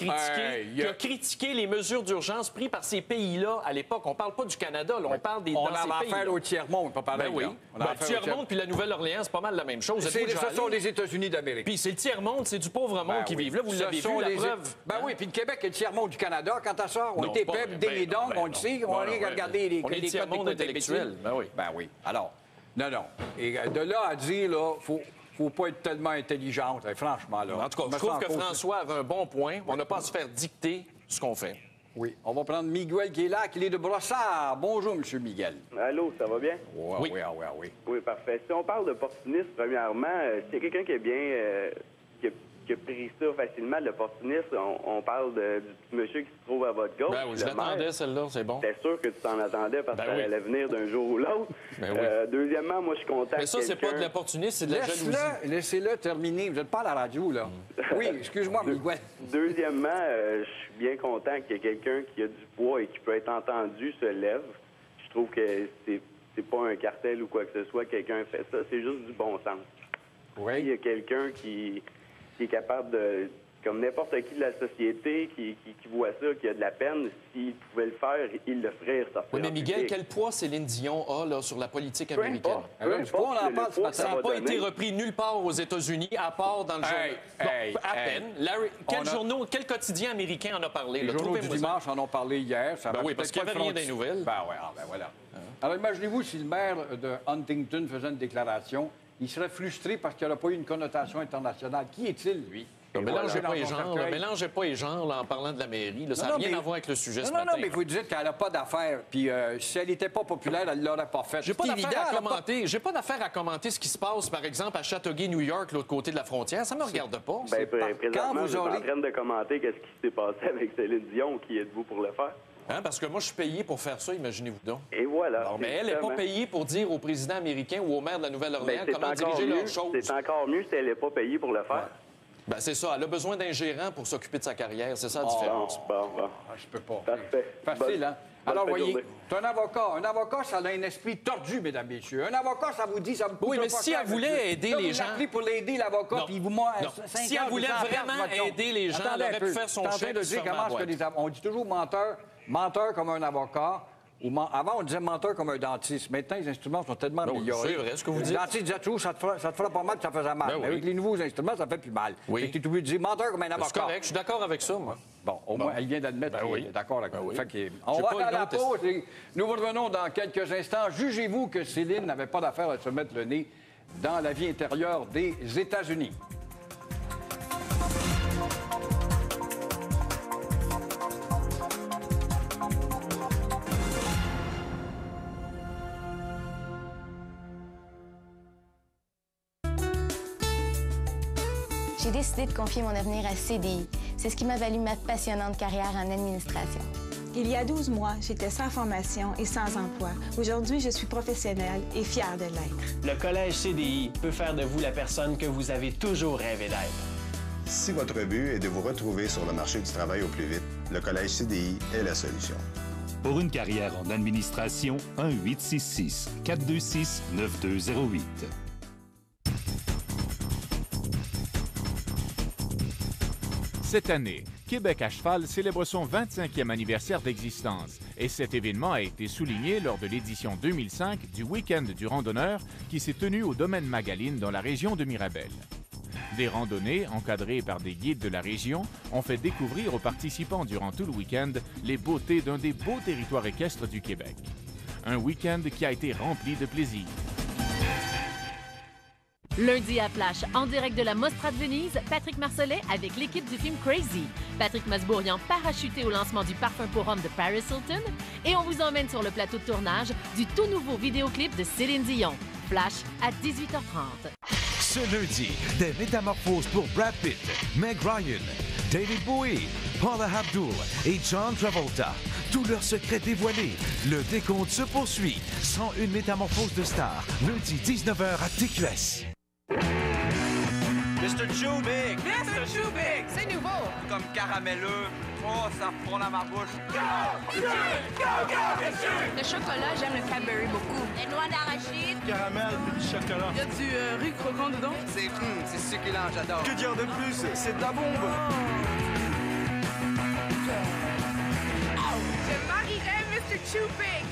a critiqué les mesures d'urgence prises par ces pays-là à l'époque. On ne parle pas du Canada, là, on parle des On en va faire au tiers-monde, pas pareil. Ben oui. Le tiers-monde puis la Nouvelle-Orléans, c'est pas mal la même chose. Ce sont les États-Unis d'Amérique. Puis c'est le tiers-monde, c'est du pauvre monde qui vivent là. Vous l'avez vu, la preuve. Ben oui, puis le Québec est le tiers-monde du Canada. Quant à ça, on était peuple des dons, on le sait, on a regardé les codes tiers-monde intellectuel. Ben oui. Alors, non. Et de là à dire, là, faut pas être tellement intelligente, franchement. Là. En tout cas, je trouve que François avait un bon point. On n'a pas à se faire dicter ce qu'on fait. Oui. On va prendre Miguel qui est là, qui est de Brossard. Bonjour, M. Miguel. Allô, ça va bien? Oui. Oui, parfait. Si on parle d'opportunisme, premièrement, s'il y a quelqu'un qui est bien... qui a pris ça facilement, l'opportunisme, on parle du petit monsieur qui se trouve à votre gauche. Ben oui, je l'attendais, celle-là, c'est bon. T'es sûr que tu t'en attendais parce que ça allait venir d'un jour ou l'autre. Deuxièmement, moi, je suis content. Mais ça, c'est pas de l'opportunisme, c'est de la jalousie. Laissez-le terminer. Vous n'êtes pas à la radio, là. Oui, excuse-moi, Miguel. Deuxièmement, je suis bien content que quelqu'un qui a du poids et qui peut être entendu se lève. Je trouve que c'est pas un cartel ou quoi que ce soit. Quelqu'un fait ça. C'est juste du bon sens. Oui. Il y a quelqu'un qui est capable de, comme n'importe qui de la société, qui voit ça, qui a de la peine, s'il pouvait le faire, il le ferait. Oui, mais Miguel, quel poids Céline Dion a là, sur la politique américaine? Ça n'a pas été repris nulle part aux États-Unis, à part dans le journal. À peine. Quel quotidien américain en a parlé? Les journaux du dimanche en ont parlé hier. Oui, parce qu'il n'y avait rien des nouvelles. Ben voilà. Alors, imaginez-vous si le maire de Huntington faisait une déclaration. Il serait frustré parce qu'il n'aurait pas eu une connotation internationale. Qui est-il, lui? Ne mélangez pas les genres là, en parlant de la mairie. Là, ça n'a rien à voir avec le sujet ce matin. Non, mais vous dites qu'elle n'a pas d'affaires. Puis si elle n'était pas populaire, elle ne l'aurait pas faite. J'ai pas d'affaire à commenter ce qui se passe, par exemple, à Châteauguay, New York, l'autre côté de la frontière. Ça ne me regarde pas. Présentement, vous êtes en train de commenter qu'est-ce qui s'est passé avec Céline Dion. Qui êtes-vous pour le faire? Parce que moi, je suis payé pour faire ça, imaginez-vous donc. Et voilà. Mais elle n'est pas payée pour dire au président américain ou au maire de la Nouvelle-Orléans comment diriger leurs choses. C'est encore mieux si elle n'est pas payée pour le faire. Ben, c'est ça. Elle a besoin d'un gérant pour s'occuper de sa carrière. C'est ça la différence. Bon. Je peux pas. Parfait. Facile, hein? Alors, voyez, c'est un avocat. Un avocat, ça a un esprit tordu, mesdames, messieurs. Un avocat, ça vous dit, ça vous coûte. Oui, mais si elle voulait aider les gens... Vous l'appelez pour l'aider, l'avocat, puis vous... Si elle voulait vraiment aider les gens, elle aurait pu faire son chèque sur ma boîte. On dit toujours menteur comme un avocat. Avant, on disait menteur comme un dentiste. Maintenant, les instruments sont tellement améliorés. C'est vrai, ce que vous dites. Le dentiste disait toujours, ça te fera pas mal, ça faisait mal. Mais avec les nouveaux instruments, ça fait plus mal. Oui. Tu es obligé de dire menteur comme un avocat. C'est correct, je suis d'accord avec ça, moi. Bon, au moins, elle vient d'admettre qu'elle est d'accord avec vous. On va à la pause et nous revenons dans quelques instants. Jugez-vous que Céline n'avait pas d'affaire à se mettre le nez dans la vie intérieure des États-Unis? J'ai décidé de confier mon avenir à CDI. C'est ce qui m'a valu ma passionnante carrière en administration. Il y a 12 mois, j'étais sans formation et sans emploi. Aujourd'hui, je suis professionnelle et fière de l'être. Le Collège CDI peut faire de vous la personne que vous avez toujours rêvé d'être. Si votre but est de vous retrouver sur le marché du travail au plus vite, le Collège CDI est la solution. Pour une carrière en administration, 1-866-426-9208. Cette année, Québec à cheval célèbre son 25e anniversaire d'existence Et cet événement a été souligné lors de l'édition 2005 du Week-end du randonneur qui s'est tenu au domaine Magaline dans la région de Mirabel. Des randonnées, encadrées par des guides de la région, ont fait découvrir aux participants durant tout le week-end les beautés d'un des beaux territoires équestres du Québec. Un week-end qui a été rempli de plaisir. Lundi à Flash, en direct de la Mostra de Venise, Patrick Marcelet avec l'équipe du film Crazy. Patrick Masbourian parachuté au lancement du parfum pour homme de Paris Hilton. Et on vous emmène sur le plateau de tournage du tout nouveau vidéoclip de Céline Dion. Flash à 18h30. Ce lundi, des métamorphoses pour Brad Pitt, Meg Ryan, David Bowie, Paula Abdul et John Travolta. Tous leurs secrets dévoilés. Le décompte se poursuit. 101 métamorphoses de stars. Lundi 19h à TQS. Mr. Chubik! Mr. Chubik! C'est nouveau! Comme caramelleux. Oh, ça fond dans ma bouche. Go! Le chocolat, j'aime le Cadbury beaucoup. Les noix d'arachide. Caramel et du chocolat. Il y a du riz croquant dedans. C'est succulent, j'adore. Que dire de plus? C'est de la bombe! Je marierais Mr. Chubik!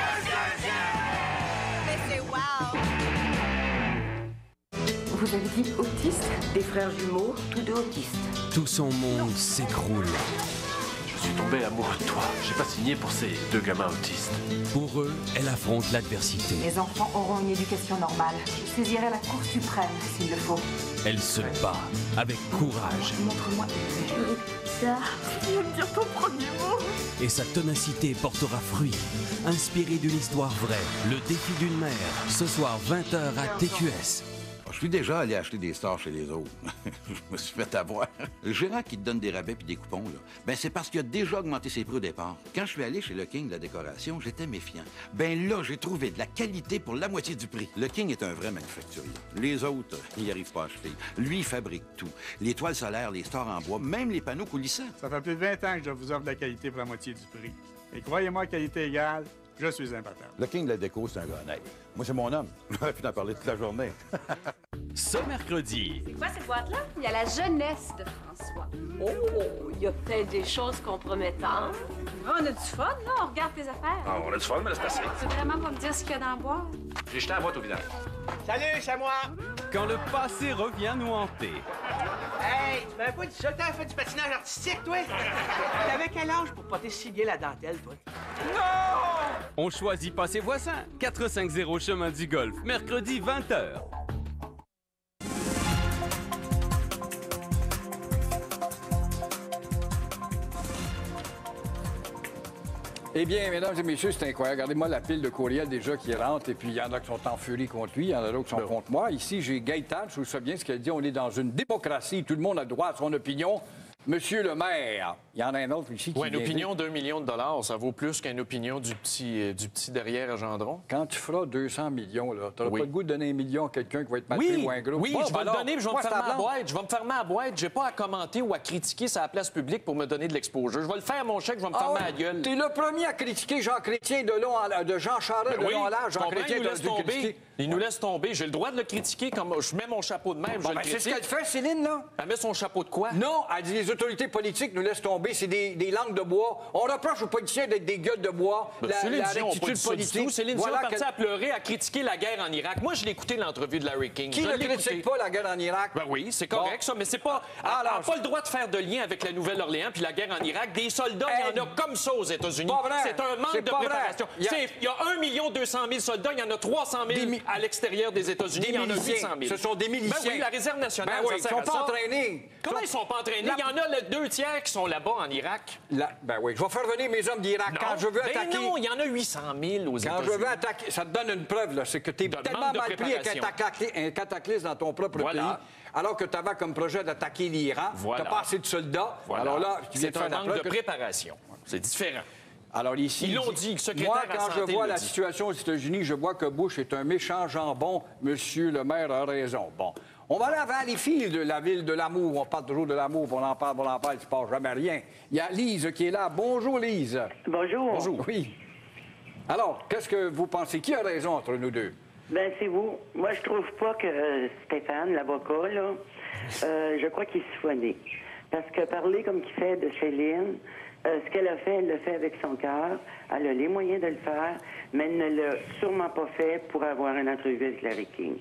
Mais c'est wow! Vous avez dit autiste? Des frères jumeaux, tous deux autistes. Tout son monde s'écroule. Je suis tombé amoureux de toi. J'ai pas signé pour ces deux gamins autistes. Pour eux, elle affronte l'adversité. Les enfants auront une éducation normale. Je saisirai la Cour suprême s'il le faut. Elle se bat avec courage. Montre-moi. Ça. Tu viens de dire ton premier mot. Et sa ténacité portera fruit. Inspirée d'une histoire vraie, le défi d'une mère. Ce soir, 20h à TQS. Je suis déjà allé acheter des stars chez les autres. Je me suis fait avoir. Le gérant qui te donne des rabais puis des coupons, là, ben c'est parce qu'il a déjà augmenté ses prix au départ. Quand je suis allé chez le King de la décoration, j'étais méfiant. Ben là, j'ai trouvé de la qualité pour la moitié du prix. Le King est un vrai manufacturier. Les autres, ils n'y arrivent pas à acheter. Lui, il fabrique tout. Les toiles solaires, les stars en bois, même les panneaux coulissants. Ça fait plus de 20 ans que je vous offre de la qualité pour la moitié du prix. Et croyez-moi, qualité égale, je suis imbattable. Le King de la déco, c'est un gars honnête. Moi, c'est mon homme. J'aurais pu en parler toute la journée. Ce mercredi. C'est quoi cette boîte-là? Il y a la jeunesse de François. Oh, il y a peut-être des choses compromettantes. On a du fun, là? On regarde tes affaires. Ah, on a du fun, mais laisse passer. Tu veux vraiment pas me dire ce qu'il y a dans la boîte? J'ai jeté la boîte au village. Salut, c'est moi! Quand le passé revient nous hanter. Hey, tu m'avais pas dit ça, t'as fait du patinage artistique, toi? T'avais quel âge pour poter si bien la dentelle, toi? Non! On choisit pas ses voisins. 450 chemin du Golfe, mercredi 20h. Eh bien, mesdames et messieurs, c'est incroyable. Regardez-moi la pile de courriels déjà qui rentre, et puis il y en a qui sont en furie contre lui, il y en a d'autres qui sont contre moi. Ici, j'ai Gaëtan, je vous sais bien ce qu'elle dit, on est dans une démocratie, tout le monde a droit à son opinion. Monsieur le maire, il y en a un autre ici qui une opinion d'1 million de dollars, ça vaut plus qu'une opinion du petit derrière à Gendron. Quand tu feras 200 millions, là, tu n'auras pas le goût de donner 1 million à quelqu'un qui va être mal pris ou un gros. Oui, bon, je vais le donner, puis je vais me fermer à boîte. Je vais me fermer à boîte. J'ai pas à commenter ou à critiquer sa place publique pour me donner de l'exposure. Je vais le faire, mon chèque, je vais me fermer à la gueule. T'es le premier à critiquer Jean Chrétien de Jean Charest de long en large. Jean Chrétien il nous laisse tomber. J'ai le droit de le critiquer comme je mets mon chapeau de même, je le critique. C'est ce qu'elle fait, Céline, là? Elle met son chapeau de quoi? Non, elle dit les autorités politiques nous laissent tomber, c'est des langues de bois. On reproche aux politiciens d'être des gueules de bois. Céline Dion est partie à pleurer, à critiquer la guerre en Irak. Moi, je l'ai écouté l'entrevue de Larry King. Qui ne critique pas la guerre en Irak? Ben oui, c'est correct, ça, mais c'est pas... Elle n'a pas le droit de faire de lien avec la Nouvelle-Orléans puis la guerre en Irak. Des soldats, il y en a comme ça aux États-Unis. C'est un manque de préparation. Il y a 1 200 000 soldats, il y en a 300 000 à l'extérieur des États-Unis, il y en a 800 000. Ce sont des miliciens. Ben oui, la réserve nationale, ils ne sont pas entraînés. Comment ils sont pas entraînés? Il y en a le 2 tiers qui sont là-bas en Irak. Ben oui, je vais faire venir mes hommes d'Irak. Quand je veux attaquer... non, il y en a 800 000 aux États-Unis. Quand je veux attaquer... Ça te donne une preuve, là. C'est que tu es tellement mal pris avec un cataclysme dans ton propre pays, alors que tu avais comme projet d'attaquer l'Iran. Tu n'as pas assez de soldats. Alors là, c'est un manque de préparation. C'est différent. Alors ici, ils l'ont dit, le secrétaire moi, à la quand santé je vois la situation aux États-Unis, je vois que Bush est un méchant jambon. Monsieur le maire a raison. Bon. On va aller à Valleyfield, de la ville de l'amour. On parle toujours de l'amour, on en parle, il ne se passe jamais rien. Il y a Lise qui est là. Bonjour, Lise. Bonjour. Bonjour. Oui. Alors, qu'est-ce que vous pensez? Qui a raison entre nous deux? Ben c'est vous. Moi, je trouve pas que Stéphane, l'avocat, là, je crois qu'il est siphonné. Parce que parler comme qu'il fait de Céline, Ce qu'elle a fait, elle l'a fait avec son cœur. Elle a les moyens de le faire, mais elle ne l'a sûrement pas fait pour avoir une entrevue avec Larry King.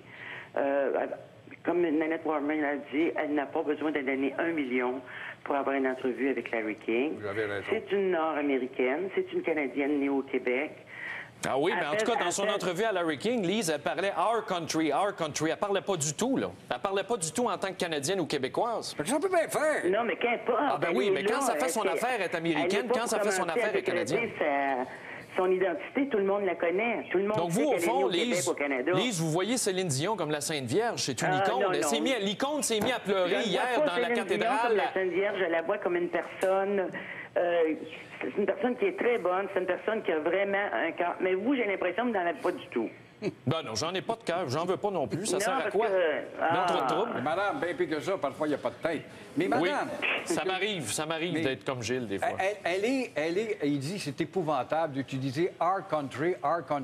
Comme Nanette Warren l'a dit, elle n'a pas besoin de donner 1 million pour avoir une entrevue avec Larry King. Vous avez raison. C'est une Nord-américaine, c'est une Canadienne née au Québec. Ah oui, mais en tout cas, dans son entrevue à Larry King, Lise, elle parlait « our country ». Elle parlait pas du tout, là. Elle parlait pas du tout en tant que Canadienne ou Québécoise. Ça peut bien faire. Non, mais qu'importe. Ah ben oui, mais quand ça fait son affaire, elle est américaine. Quand ça fait son affaire, elle est canadienne. Son identité, tout le monde la connaît. Tout le monde Donc sait vous, au qu'elle est née fond, au Québec, au Canada. Lise, vous voyez Céline Dion comme la Sainte Vierge. C'est une icône. L'icône s'est mise à pleurer hier dans la cathédrale. Comme la Sainte Vierge, je la vois comme une personne... c'est une personne qui est très bonne, c'est une personne qui a vraiment un cœur. Mais vous, j'ai l'impression que vous n'en avez pas du tout. Ben non, j'en ai pas de cœur. J'en veux pas non plus. Ça Non, sert à quoi? Notre trouble. Mais madame, bien pire que ça, parfois, il n'y a pas de tête. Mais madame... Oui, ça m'arrive d'être comme Gilles, des fois. Il dit, c'est épouvantable d'utiliser « our country ».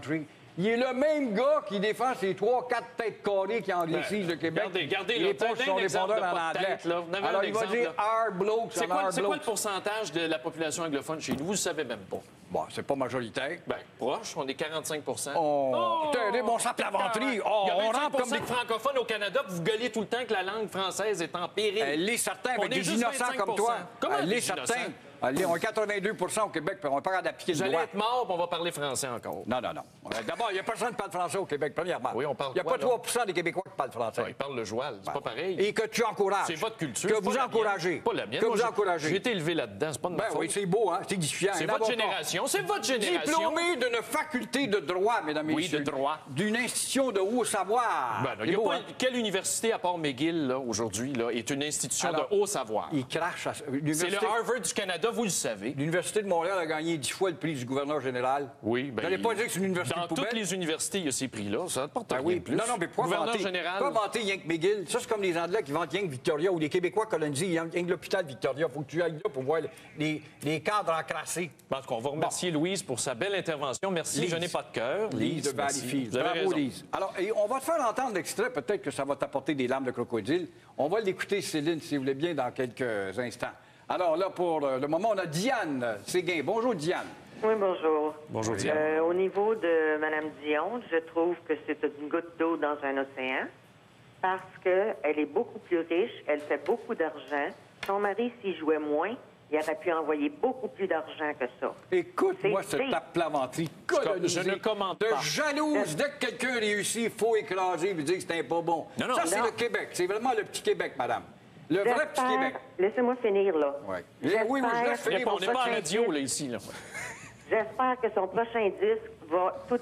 Il est le même gars qui défend ces 3-4 têtes carrées qui anglicisent le Québec. Regardez, il est son répondeur en anglais. Alors, il va dire « our blokes ». C'est quoi le pourcentage de la population anglophone chez nous? Vous ne savez même pas. Bon, c'est pas majoritaire. Bien, proche, on est 45 Putain, des bons saps lavanterie. Il y a 25 comme des francophones au Canada, vous gueulez tout le temps que la langue française est en péril. Elle l'est certain, avec des innocents comme toi. Comment elle l'est certain. On est 82 au Québec, puis on n'est pas capable d'appliquer le droit. Vous allez être mort, puis on va parler français encore. Non. D'abord, il n'y a personne qui parle français au Québec, premièrement. Oui, on parle. Il n'y a pas 3 des Québécois qui parlent français. Ils parlent le joual, c'est pas pareil. Et que tu encourages. C'est votre culture. Que vous encouragez. Pas la mienne. Que vous encouragez. J'ai été élevé là-dedans, c'est pas de ma faute. Oui, c'est beau, hein? C'est édifiant. C'est votre génération. C'est votre génération. Diplômé d'une faculté de droit, mesdames et messieurs. Oui, de droit. D'une institution de haut savoir. Il n'y a pas quelle université, à part McGill, là, aujourd'hui, là, est une institution de haut savoir? Il crache à... C'est le Harvard du Canada, vous le savez. L'Université de Montréal a gagné 10 fois le prix du gouverneur général. Oui, bien... Vous n'allez pas dire que c'est une université dans de poubelle? Toutes les universités, il y a ces prix-là. Ça ne porte rien plus. Non, mais pourquoi gouverneur vanter? général... Pourquoi vanter Yank McGill? Ça, c'est comme les Anglais qui vantent Yank Victoria ou les Québécois colonisés Yank l'hôpital Victoria. Il faut que tu ailles là pour voir les cadres encrassés. Je pense qu'on va remercier Louise pour sa belle intervention. Merci, Lise. Je n'ai pas de cœur. Lise de Valleyfield. Bravo, Lise. Alors, on va te faire entendre l'extrait. Peut-être que ça va t'apporter des larmes de crocodile. On va l'écouter, Céline, si vous voulez bien, dans quelques instants. Alors là, pour le moment, on a Diane Séguin. Bonjour, Diane. Oui, bonjour. Bonjour, Diane. Au niveau de Mme Dion, je trouve que c'est une goutte d'eau dans un océan parce qu'elle est beaucoup plus riche, elle fait beaucoup d'argent. Son mari, s'il jouait moins, il aurait pu envoyer beaucoup plus d'argent que ça. Écoute-moi cette tape-plaventerie colonisée. Je ne commente pas. De jalouse. Dès que quelqu'un réussit, il faut écraser et dire que c'est un pas bon. Non. Ça, c'est le Québec. C'est vraiment le petit Québec, madame. Le vrai petit Québec. Laissez-moi finir, là. Oui, je laisse finir. On n'est pas en radio, là, ici. Là. J'espère que son prochain disque va... Tout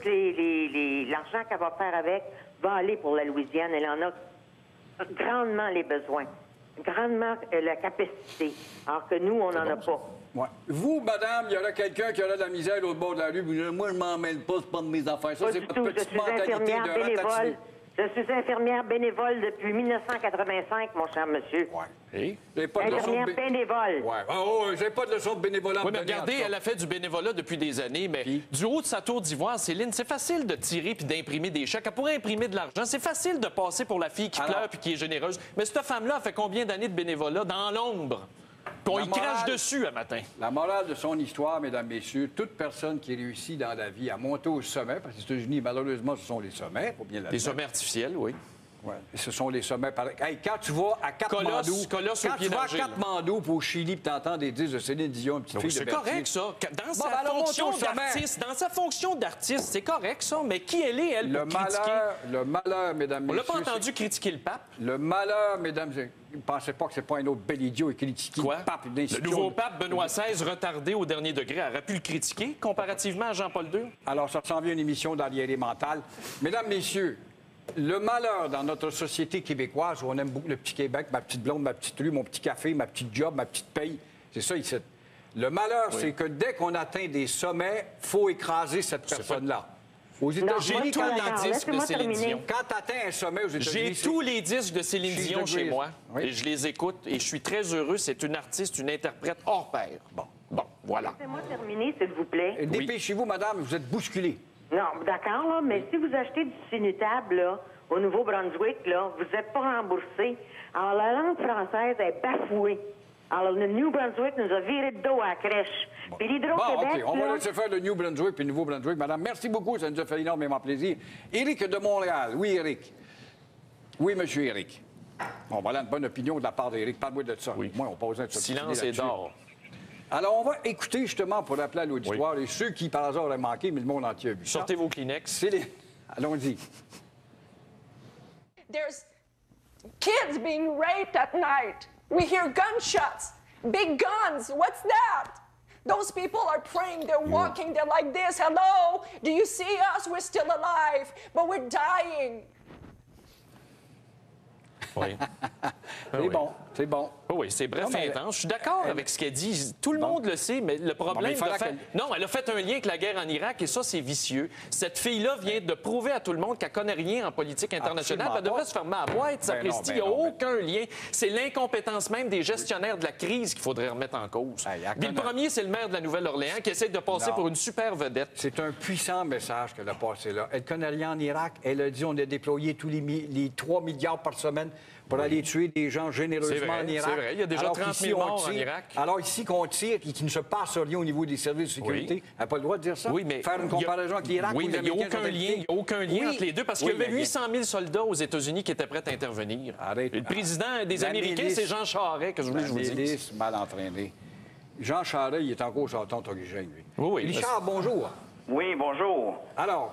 l'argent qu'elle va faire avec va aller pour la Louisiane. Elle en a grandement les besoins. Grandement la capacité. Alors que nous, on n'en a pas. Ouais. Vous, madame, il y aura quelqu'un qui aura de la misère à l'autre bord de la rue. Vous dites, moi, je m'en mêle pas, c'est pas de mes affaires. Ça, c'est votre petite mentalité de ratatiner. Je suis infirmière bénévole depuis 1985, mon cher monsieur. Oui. Infirmière bénévole. Oui. Oh, j'ai pas de leçon de bénévolat. Oui, mais regardez, elle a fait du bénévolat depuis des années, mais du haut de sa tour d'ivoire, Céline, c'est facile de tirer puis d'imprimer des chèques. Elle pourrait imprimer de l'argent. C'est facile de passer pour la fille qui pleure puis qui est généreuse. Mais cette femme-là a fait combien d'années de bénévolat dans l'ombre? Qu'on y crache dessus un matin. La morale de son histoire, mesdames, messieurs, toute personne qui réussit dans la vie à monter au sommet, parce que les États-Unis, malheureusement, ce sont les sommets, faut bien l'admettre. Des sommets artificiels, oui. Oui, ce sont les sommets. Hey, quand tu vas à Katmandou, puis au Chili, puis t'entends des disques de Céline Dion, une petite fille de C'est correct, ça. Dans sa fonction d'artiste, c'est correct, ça. Mais qui elle est, elle, pour critiquer? Le malheur, mesdames, messieurs... On l'a pas entendu critiquer le pape? Le malheur, mesdames... Ne pensez pas que c'est pas un autre bel idiot et critiquer le pape. Le nouveau pape, Benoît XVI, retardé au dernier degré, aurait pu le critiquer comparativement à Jean-Paul II? Alors, ça ressemble à une émission d'arriéré mentale. Mesdames, messieurs, le malheur dans notre société québécoise, où on aime beaucoup le petit Québec, ma petite blonde, ma petite rue, mon petit café, ma petite job, ma petite paye, c'est ça ici. Le malheur, c'est que dès qu'on atteint des sommets, il faut écraser cette personne-là. Aux États-Unis, quand les disques de Céline Dion. Quand tu atteins un sommet aux États-Unis... J'ai tous les disques de Céline Dion chez moi, et je les écoute, et je suis très heureux. C'est une artiste, une interprète hors pair. Bon, voilà. Laissez-moi terminer, s'il vous plaît. Dépêchez-vous, madame, vous êtes bousculée. Non, d'accord, là, mais si vous achetez du Sinutable, là, au Nouveau-Brunswick, là, vous n'êtes pas remboursé. Alors, la langue française est bafouée. Alors, le New Brunswick nous a viré de dos à la crèche. Puis l'Hydro-Québec... OK, on va laisser faire le New Brunswick puis le Nouveau-Brunswick. Madame, merci beaucoup, ça nous a fait énormément plaisir. Éric de Montréal. Oui, Éric. Oui, monsieur Éric. On va avoir une bonne opinion de la part d'Éric. Parle-moi de ça. Oui. Moi, on pose un silence et d'or. Alors, on va écouter justement pour rappeler à l'auditoire et ceux qui, par hasard, auraient manqué, mais le monde entier a vu ça. Sortez vos Kleenex. Céline, allons-y. There's kids being raped at night. We hear gunshots, big guns. What's that? Those people are praying, they're walking, they're like this. Hello, do you see us? We're still alive, but we're dying. Oui. C'est bon, c'est bon. Oui, c'est bref et intense. Je suis d'accord avec ce qu'elle dit. Tout le monde le sait, mais le problème... Non, elle a fait un lien avec la guerre en Irak et ça, c'est vicieux. Cette fille-là vient de prouver à tout le monde qu'elle connaît rien en politique internationale. Elle devrait se fermer à la boîte, sapristi. Il n'y a aucun lien. C'est l'incompétence même des gestionnaires de la crise qu'il faudrait remettre en cause. Puis le premier, c'est le maire de la Nouvelle-Orléans qui essaie de passer pour une super vedette. C'est un puissant message qu'elle a passé là. Elle connaît rien en Irak. Elle a dit on a déployé tous les 3 milliards par semaine pour aller tuer des gens généreusement en Irak. C'est vrai, il y a déjà 30 000 morts en Irak. Alors ici, qu'on tire et qu'il ne se passe rien au niveau des services de sécurité, elle n'a pas le droit de dire ça? Oui, mais faire une comparaison avec l'Irak? Oui, mais il n'y a aucun lien entre les deux, parce qu'il y avait 800 000 soldats aux États-Unis qui étaient prêts à intervenir. Arrête. Le président des Américains, c'est Jean Charest, que je voulais que je vous dise. Milice mal entraîné. Jean Charest, il est encore sur la tente origine, lui. Oui. Richard, bonjour. Oui, bonjour. Alors?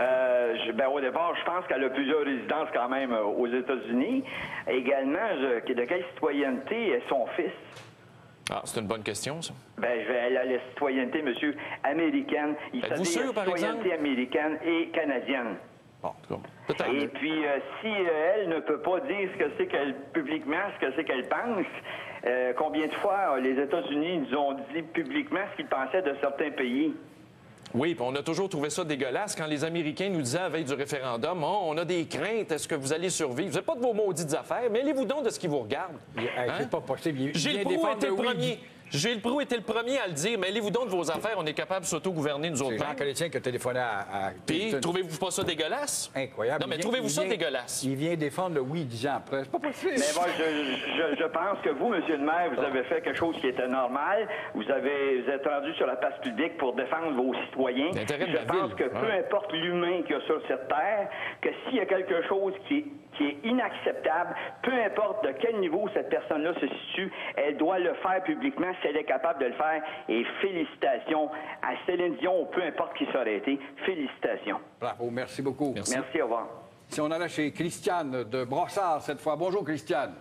Au départ, je pense qu'elle a plusieurs résidences quand même aux États-Unis. Également, de quelle citoyenneté est son fils? Ah, c'est une bonne question, ça. Elle a la citoyenneté, monsieur, américaine. Êtes-vous sûr, par exemple? Citoyenneté américaine et canadienne. Bon, peut-être. Et puis, si elle ne peut pas dire ce que c'est qu'elle publiquement, ce que c'est qu'elle pense, combien de fois les États-Unis nous ont dit publiquement ce qu'ils pensaient de certains pays? Oui, puis on a toujours trouvé ça dégueulasse quand les Américains nous disaient à la veille du référendum, oh, on a des craintes, est-ce que vous allez survivre? Vous n'avez pas de vos maudites affaires, mêlez-vous donc de ce qui vous regarde. C'est pas possible. Gilles Proulx était le premier. Gilles Proulx était le premier à le dire. Mêlez-vous donc de vos affaires, on est capable de s'auto-gouverner, nous autres. C'est Jean Chrétien qui a téléphoné à Puis, trouvez-vous pas ça dégueulasse? Incroyable. Non, mais trouvez-vous ça dégueulasse? Il vient défendre le oui 10 ans après. C'est pas possible. Mais moi, je pense que vous, monsieur le maire, vous avez fait quelque chose qui était normal. Vous êtes rendu sur la place publique pour défendre vos citoyens. Je pense que peu importe l'humain qu'il y a sur cette terre, que s'il y a quelque chose qui est inacceptable, peu importe de quel niveau cette personne-là se situe, elle doit le faire publiquement si elle est capable de le faire. Et félicitations à Céline Dion, ou peu importe qui ça aurait été. Félicitations. Bravo, merci beaucoup. Merci, au revoir. Si on allait chez Christiane de Brossard cette fois. Bonjour, Christiane.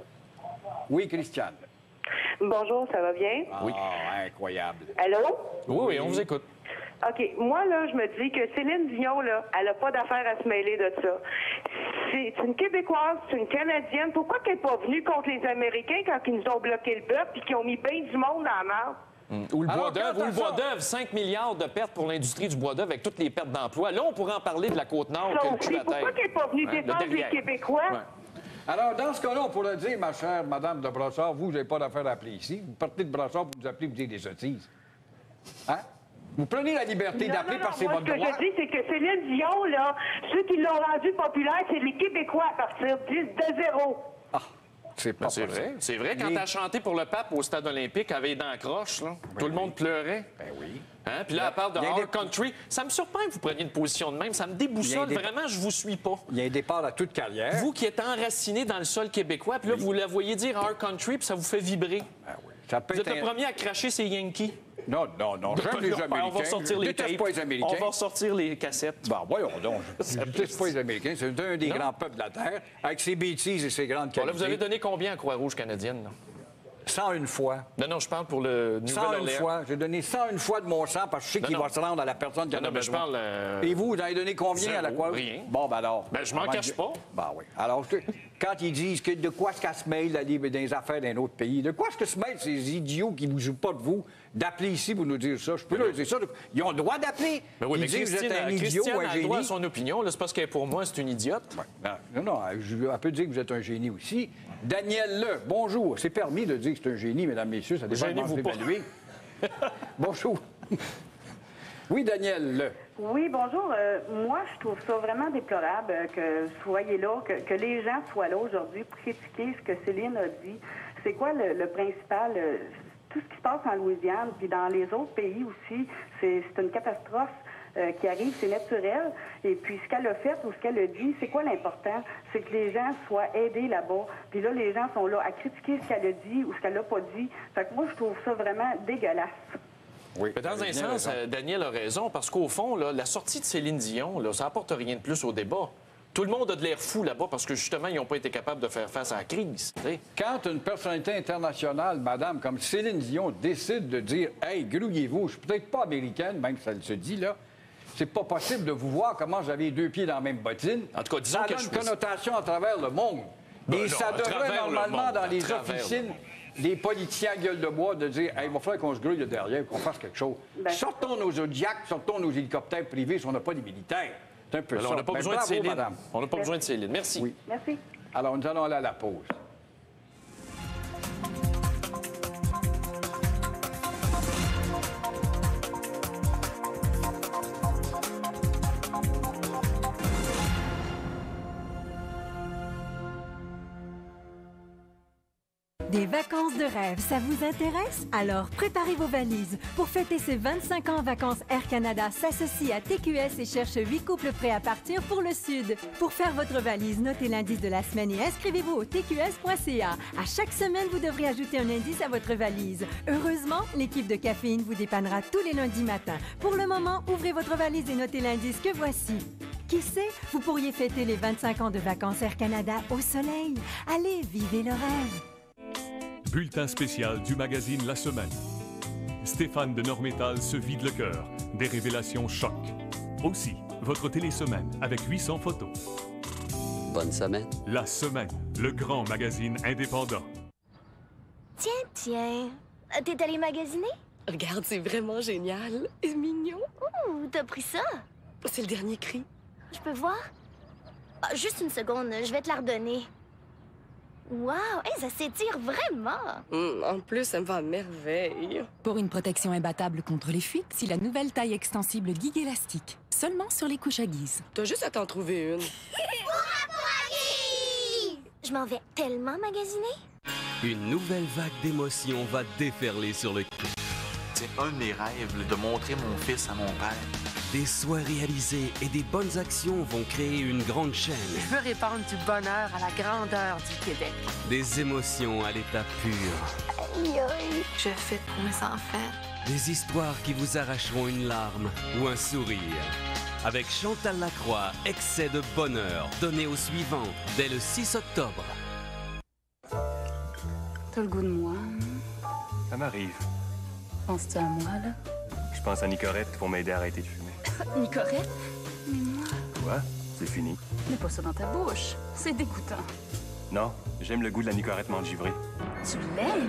Oui, Christiane. Bonjour, ça va bien? Oui. Ah, incroyable. Allô? Oui, on vous écoute. OK. Moi, là, je me dis que Céline Dion, là, elle n'a pas d'affaire à se mêler de ça. C'est une Québécoise, c'est une Canadienne. Pourquoi qu'elle n'est pas venue contre les Américains quand ils nous ont bloqué le bœuf et qu'ils ont mis bien du monde dans la merde? Ou le bois d'œuvre, 5 milliards de pertes pour l'industrie du bois d'œuvre avec toutes les pertes d'emplois. Là, on pourrait en parler de la Côte-Nord. Pourquoi qu'elle n'est pas venue défendre les Québécois? Ouais. Alors, dans ce cas-là, on pourrait dire, ma chère Madame de Brossard, vous n'avez pas d'affaire à appeler ici. Vous partez de Brossard pour vous appeler, vous dites des sottises. Hein? Vous prenez la liberté d'appeler parce que c'est votre droit. Ce que je dis, c'est que Céline Dion, là, ceux qui l'ont rendue populaire, c'est les Québécois à partir de zéro. Ah, c'est pas c'est vrai. C'est vrai, quand t'as chanté pour le pape au stade olympique, elle avait les dents croches, là. Tout le monde pleurait. Ben oui. Hein? Puis là, elle parle de hard country. Ça me surprend que vous preniez une position de même. Ça me déboussole. Vraiment, je vous suis pas. Il y a un départ à toute carrière. Vous qui êtes enraciné dans le sol québécois, puis là, vous la voyez dire hard country, puis ça vous fait vibrer. Ben oui. Ça peut vous êtes le premier à cracher ces Yankees. Non, j'aime les Américains. On va ressortir les tapes. Pas les Américains. On va ressortir les cassettes. Ben voyons donc. Je déteste pas les Américains. C'est un des grands peuples de la Terre, avec ses bêtises et ses grandes qualités. Là, vous avez donné combien à Croix-Rouge canadienne? Là? 101 fois. Non, je parle pour le Nouvelle-Orléans. 101 fois. J'ai donné 101 fois de mon sang parce que je sais qu'il va se rendre à la personne qui en a besoin. Je parle, Et vous avez donné combien à la Croix-Rouge? Rien. Bon, ben alors. Ben, je m'en cache pas. Ben oui. Alors, quand ils disent que de quoi est-ce qu'elle se mêle d'aller dans les affaires d'un autre pays, de quoi est-ce que se mêlent ces idiots qui ne vous jouent pas de vous d'appeler ici pour nous dire ça? Je peux leur dire ça. Ils ont le droit d'appeler. Ben oui, ils disent que vous êtes un idiot ou un génie. Elle a droit à son opinion. C'est parce qu'elle, pour moi, c'est une idiote. Ouais. Non, elle peut dire que vous êtes un génie aussi. Daniel Le, bonjour. C'est permis de dire que c'est un génie, mesdames, messieurs. Ça dépend de vous évaluer. Bonjour. Oui, Daniel Le. Oui, bonjour. Moi, je trouve ça vraiment déplorable que vous soyez là, que les gens soient là aujourd'hui pour critiquer ce que Céline a dit. c'est quoi le principal... tout ce qui se passe en Louisiane, puis dans les autres pays aussi, c'est une catastrophe qui arrive, c'est naturel. Et puis, ce qu'elle a fait ou ce qu'elle a dit, c'est quoi l'important? C'est que les gens soient aidés là-bas. Puis là, les gens sont là à critiquer ce qu'elle a dit ou ce qu'elle n'a pas dit. Fait que moi, je trouve ça vraiment dégueulasse. Oui, mais dans un sens, Daniel a raison, parce qu'au fond, là, la sortie de Céline Dion, là, ça n'apporte rien de plus au débat. Tout le monde a de l'air fou là-bas parce que, justement, ils n'ont pas été capables de faire face à la crise. T'sais. Quand une personnalité internationale, madame, comme Céline Dion, décide de dire « Hey, grouillez-vous, je suis peut-être pas américaine, même si ça se dit, là, c'est pas possible de vous voir comment j'avais les 2 pieds dans la même bottine. » En tout cas, disons ça que a une connotation à travers le monde. Et ça devrait, normalement, dans les officines... Les politiciens à gueule de bois de dire hey, il va falloir qu'on se grouille de derrière, qu'on fasse quelque chose. Sortons nos Zodiacs, sortons nos hélicoptères privés si on n'a pas des militaires. C'est un peu alors, ça. on n'a pas besoin de Céline. Madame. On n'a pas besoin de Céline. Merci. Oui. Merci. Alors, nous allons aller à la pause. Des vacances de rêve, ça vous intéresse? Alors préparez vos valises. Pour fêter ses 25 ans, Vacances Air Canada s'associe à TQS et cherche 8 couples prêts à partir pour le Sud. Pour faire votre valise, notez l'indice de la semaine et inscrivez-vous au tqs.ca. À chaque semaine, vous devrez ajouter un indice à votre valise. Heureusement, l'équipe de Caféine vous dépannera tous les lundis matins. Pour le moment, ouvrez votre valise et notez l'indice que voici. Qui sait, vous pourriez fêter les 25 ans de Vacances Air Canada au soleil. Allez, vivez le rêve. Bulletin spécial du magazine La Semaine. Stéphane de Nord-Métal se vide le cœur. Des révélations choc. Aussi, votre télésemaine avec 800 photos. Bonne semaine. La Semaine, le grand magazine indépendant. Tiens. T'es allé magasiner? Regarde, c'est vraiment génial. C'est mignon. Ouh, t'as pris ça? C'est le dernier cri. Je peux voir? Ah, juste une seconde, je vais te la redonner. Wow! Hey, ça s'étire vraiment! En plus, ça me va à merveille. Pour une protection imbattable contre les fuites, si la nouvelle taille extensible Gig élastique. Seulement sur les couches à guise. T'as juste à t'en trouver une. Je m'en vais tellement magasiner. Une nouvelle vague d'émotions va déferler sur le quai. C'est un de mes rêves, de montrer mon fils à mon père. Des souhaits réalisés et des bonnes actions vont créer une grande chaîne. Je veux répandre du bonheur à la grandeur du Québec. Des émotions à l'état pur. Aïe, aïe. Je fais pour mes enfants. Des histoires qui vous arracheront une larme ou un sourire. Avec Chantal Lacroix, excès de bonheur, donné au suivant dès le 6 octobre. T'as le goût de moi? Ça m'arrive. Penses-tu à moi, là? Je pense à Nicorette pour m'aider à arrêter de fumer. Nicorette? Mais moi? Quoi? C'est fini. Mets pas ça dans ta bouche. C'est dégoûtant. Non, j'aime le goût de la Nicorette mentgivrée. Tu l'aimes?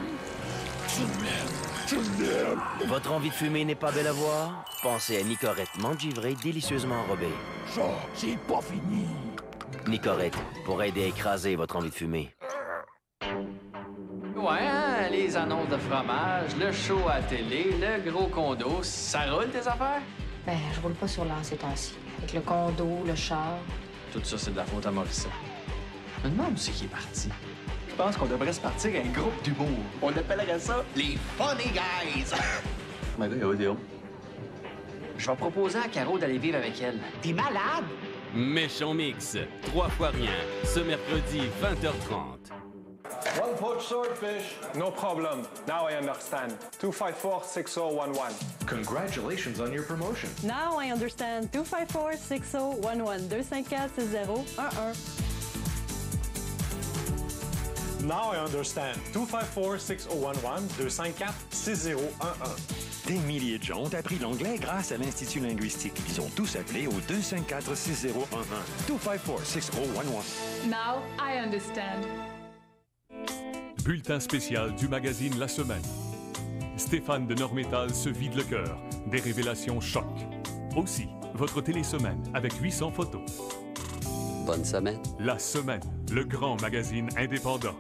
Je l'aime. Votre envie de fumer n'est pas belle à voir? Pensez à Nicorette mentgivrée délicieusement enrobée. Ça, c'est pas fini. Nicorette, pour aider à écraser votre envie de fumer. Ouais, hein, les annonces de fromage, le show à la télé, le gros condo, ça roule tes affaires? Ben, je roule pas sur l'an ces temps-ci. Avec le condo, le char. Tout ça, c'est de la faute à Morissette. Je me demande où c'est qui est parti. Je pense qu'on devrait se partir un groupe d'humour. On appellerait ça les Funny Guys. My God, je vais proposer à Caro d'aller vivre avec elle. T'es malade? Méchant Mix, 3 fois rien, ce mercredi 20h30. 1 poached swordfish. No problem. Now I understand. 254-6011. Congratulations on your promotion. Now I understand. 254-6011. 254-6011. Now I understand. 254-6011. 254-6011. Des milliers de gens ont appris l'anglais grâce à l'Institut linguistique. Ils ont tous appelé au 254-6011. 254-6011. Now I understand. Bulletin spécial du magazine La Semaine. Stéphane de Nord-Métal se vide le cœur. Des révélations choc. Aussi, votre télésemaine avec 800 photos. Bonne semaine. La Semaine, le grand magazine indépendant.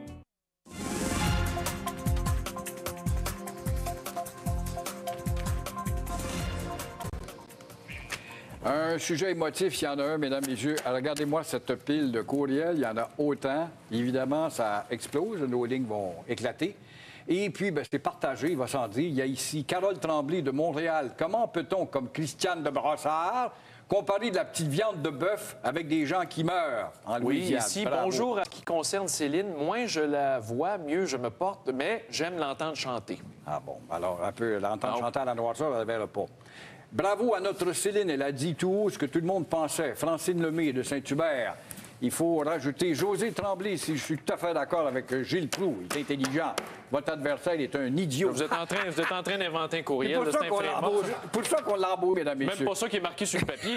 Un sujet émotif, il y en a un, mesdames, messieurs. Regardez-moi cette pile de courriels. Il y en a autant. Évidemment, ça explose. Nos lignes vont éclater. Et puis, c'est partagé, il va s'en dire. Il y a ici Carole Tremblay de Montréal. Comment peut-on, comme Christiane de Brossard, comparer de la petite viande de bœuf avec des gens qui meurent en Louisiane? Oui, ici, bonjour. À ce qui concerne Céline, moins je la vois, mieux je me porte, mais j'aime l'entendre chanter. Ah bon, alors un peu l'entendre chanter à la noirceur, elle ne verra pas. Bravo à notre Céline, elle a dit tout haut ce que tout le monde pensait. Francine Lemay de Saint-Hubert. Il faut rajouter José Tremblay, si je suis tout à fait d'accord avec Gilles Proulx. Il est intelligent. Votre adversaire est un idiot. Vous êtes en train d'inventer un courriel. C'est pour ça qu'on l'embauche, mesdames et messieurs. Même pas ça qui est marqué sur le papier.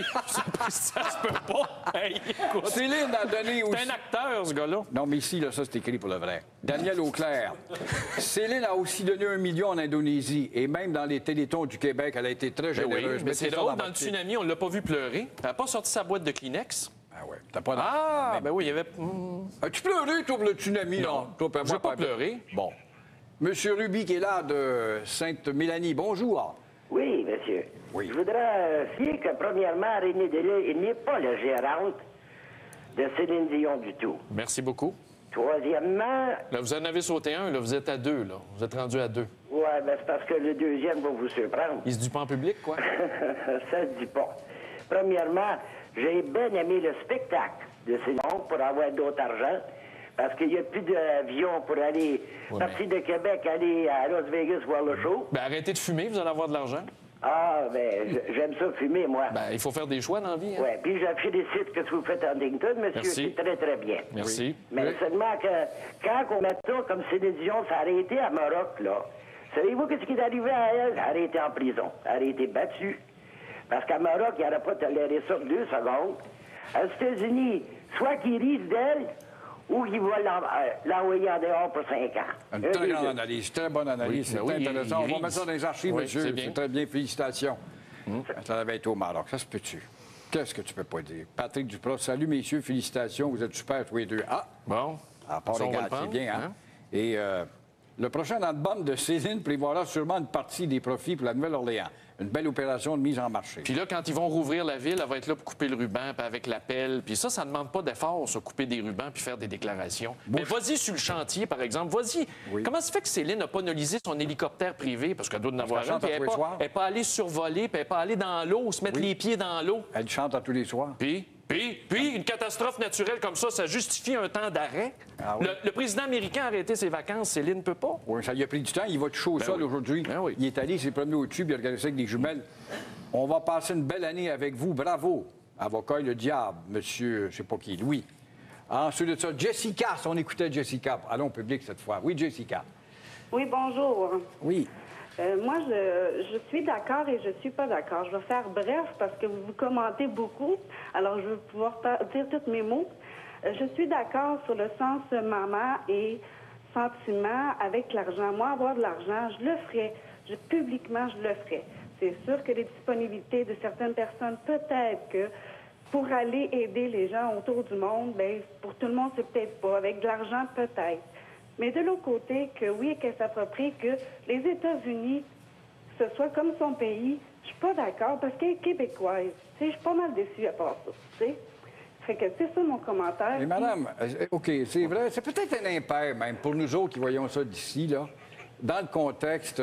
Ça se peut pas. Hey, écoute, Céline a donné aussi... C'est un acteur, ce gars-là. Non, mais ici, là, ça, c'est écrit pour le vrai. Daniel Auclair. Céline a aussi donné 1 million en Indonésie. Et même dans les télétons du Québec, elle a été très généreuse. Oui, mais c'est drôle, dans le tsunami, on ne l'a pas vu pleurer. Elle n'a pas sorti sa boîte de Kleenex. Ah ouais, t'as pas... Ah, ben oui, il y avait... As-tu pleuré, toi, pour le tsunami? Non, je n'ai pas pleuré. Bon. Monsieur Ruby, qui est là, de Sainte-Mélanie, bonjour. Oui, monsieur. Oui. Je voudrais fier que, premièrement, René Delay, il n'est pas le gérante de Céline Dion du tout. Merci beaucoup. Troisièmement... Là, vous en avez sauté un, là. Vous êtes à 2, là. Vous êtes rendu à 2. Oui, ben c'est parce que le deuxième va vous surprendre. Il se dit pas en public, quoi? Ça se dit pas. Premièrement, j'ai bien aimé le spectacle de Céline pour avoir d'autres argent, parce qu'il n'y a plus d'avion pour aller, partir de Québec, aller à Las Vegas voir le show. Ben arrêtez de fumer, vous allez avoir de l'argent. Ah, ben, j'aime ça fumer, moi. Ben, il faut faire des choix dans la vie. Hein? Oui, puis je félicite ce que vous faites à Huntington, monsieur. Merci. C'est très, très bien. Merci. Oui. Mais seulement que quand on met ça comme Céline Dion, ça a été à Maroc, là. Savez-vous ce qui est arrivé à elle? Elle a été en prison. Elle a été battue. Parce qu'à Maroc, il n'aurait pas toléré ça 2 secondes. Aux États-Unis, soit qu'ils risent d'elle, ou qu'ils vont l'envoyer en dehors pour 5 ans. Une très grande analyse, très bonne analyse. Oui, c'est intéressant. On va mettre ça dans les archives, oui, monsieur. C'est très bien. Félicitations. Ça avait été au Maroc. Ça se peut-tu? Qu'est-ce que tu peux pas dire? Patrick Duprat, salut, messieurs. Félicitations. Vous êtes super, tous les deux. Ah! Bon. À part égal, c'est bien, hein? Et le prochain album de Céline prévoira sûrement une partie des profits pour la Nouvelle-Orléans. Une belle opération de mise en marché. Puis là, quand ils vont rouvrir la ville, elle va être là pour couper le ruban, puis avec la pelle. Puis ça ne demande pas d'effort, ça, couper des rubans puis faire des déclarations. Mais vas-y sur le chantier, par exemple. Vas-y. Oui. Comment ça fait que Céline n'a pas nolisé son hélicoptère privé? Parce qu'elle doit en avoir un. Puis elle n'est pas allée survoler, puis elle n'est pas allée dans l'eau, se mettre les pieds dans l'eau. Elle chante à tous les soirs. Puis, une catastrophe naturelle comme ça justifie un temps d'arrêt. Ah oui. Le président américain a arrêté ses vacances, Céline ne peut pas. Oui, ça lui a pris du temps. Il va toucher au sol aujourd'hui. Oui. Il est allé, il s'est promené au-dessus, puis il a regardé ça avec des jumelles. On va passer une belle année avec vous. Bravo, avocat et le diable, monsieur, je ne sais pas qui, Louis. Ensuite de ça, Jessica, si on écoutait Jessica. Allons au public cette fois. Oui, Jessica. Oui, bonjour. Oui. Moi, je suis d'accord et je suis pas d'accord. Je vais faire bref parce que vous commentez beaucoup. Alors, je vais pouvoir dire tous mes mots. Je suis d'accord sur le sens maman et sentiment avec l'argent. Moi, avoir de l'argent, je le ferais. Publiquement, je le ferais. C'est sûr que les disponibilités de certaines personnes, peut-être que pour aller aider les gens autour du monde, bien, pour tout le monde, c'est peut-être pas. Avec de l'argent, peut-être. Mais de l'autre côté, que oui, qu'elle s'approprie que les États-Unis, ce soit comme son pays, je suis pas d'accord parce qu'elle est québécoise. Je suis pas mal déçue à part ça. T'sais? Fait que c'est ça mon commentaire. Mais madame, OK, c'est vrai, c'est peut-être un impair même pour nous autres qui voyons ça d'ici, là. Dans le contexte,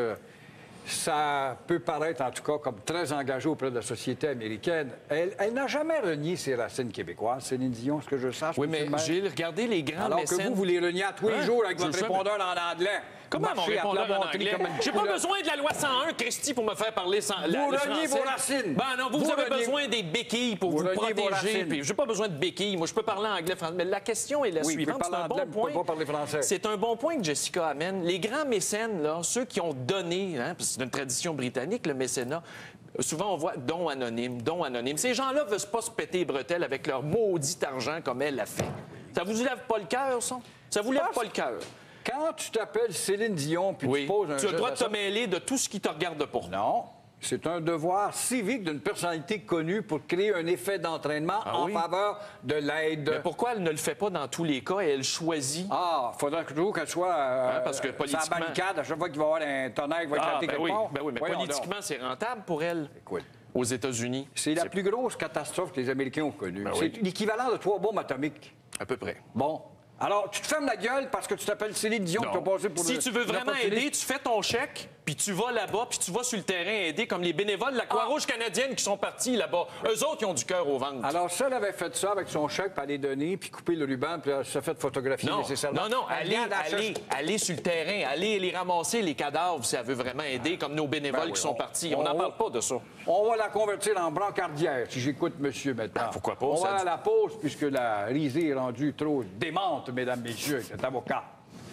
ça peut paraître en tout cas comme très engagé auprès de la société américaine. Elle n'a jamais renié ses racines québécoises, Céline Dion, ce que je sache. Oui, mais Gilles, regardez les grands mécènes. Alors que vous les reniez à tous les jours avec votre répondeur en anglais. Comment mon répondeur en anglais? J'ai pas besoin de la loi 101, Christy, pour me faire parler sans vous reniez vos racines. Ben non, vous avez besoin des béquilles pour vous protéger. Puis j'ai pas besoin de béquilles. Moi, je peux parler anglais, français. Mais la question est la suivante. C'est un bon point. C'est un bon point que Jessica amène. Les grands mécènes, là, ceux qui ont donné, hein, parce que c'est une tradition britannique, le mécénat. Souvent, on voit don anonyme, don anonyme. Ces gens-là ne veulent pas se péter les bretelles avec leur maudit argent comme elle l'a fait. Ça vous lève pas le cœur, ça? Ça vous lève pas le cœur? Quand tu t'appelles Céline Dion puis tu poses un tu as le droit de te mêler de tout ce qui te regarde pas. Non. C'est un devoir civique d'une personnalité connue pour créer un effet d'entraînement en faveur de l'aide. Mais pourquoi elle ne le fait pas dans tous les cas et elle choisit? Ah, il faudrait toujours qu'elle soit parce que politiquement... sa barricade à chaque fois qu'il va y avoir un tonnerre qui va éclater quelque part. Ben oui, mais politiquement, c'est rentable pour elle. Écoute, aux États-Unis. C'est la plus grosse catastrophe que les Américains ont connue. Ben c'est oui. l'équivalent de 3 bombes atomiques. À peu près. Bon. Alors, tu te fermes la gueule parce que tu t'appelles Céline Dion que tu as passé pour Si tu veux vraiment aider, tu fais ton chèque, puis tu vas là-bas, puis tu vas sur le terrain aider, comme les bénévoles de la Croix-Rouge canadienne qui sont partis là-bas. Eux autres, ils ont du cœur au ventre. Alors, ça, elle avait fait ça avec son chèque, puis aller donner, puis couper le ruban, puis elle s'est fait photographier nécessairement. Non, allez sur le terrain, allez les ramasser, les cadavres, si elle veut vraiment aider, comme nos bénévoles qui sont partis. On n'en parle pas de ça. On va la convertir en brancardière, si j'écoute monsieur maintenant. Pourquoi pas? On va à la pause, puisque la risée est rendue trop démente, mesdames, messieurs, cet avocat.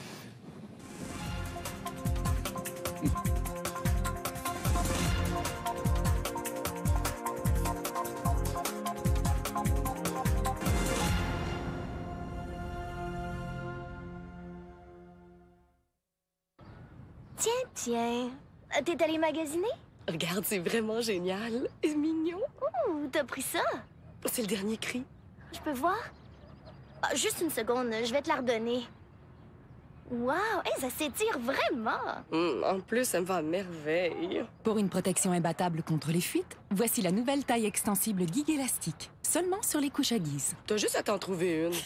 Tiens. T'es allé magasiner? Regarde, c'est vraiment génial. C'est mignon. Ouh, t'as pris ça? C'est le dernier cri. Je peux voir? Ah, juste une seconde, je vais te la redonner. Wow, ça s'étire vraiment! En plus, ça me va à merveille. Pour une protection imbattable contre les fuites, voici la nouvelle taille extensible Gig Élastique. Seulement sur les couches à guise. T'as juste à t'en trouver une.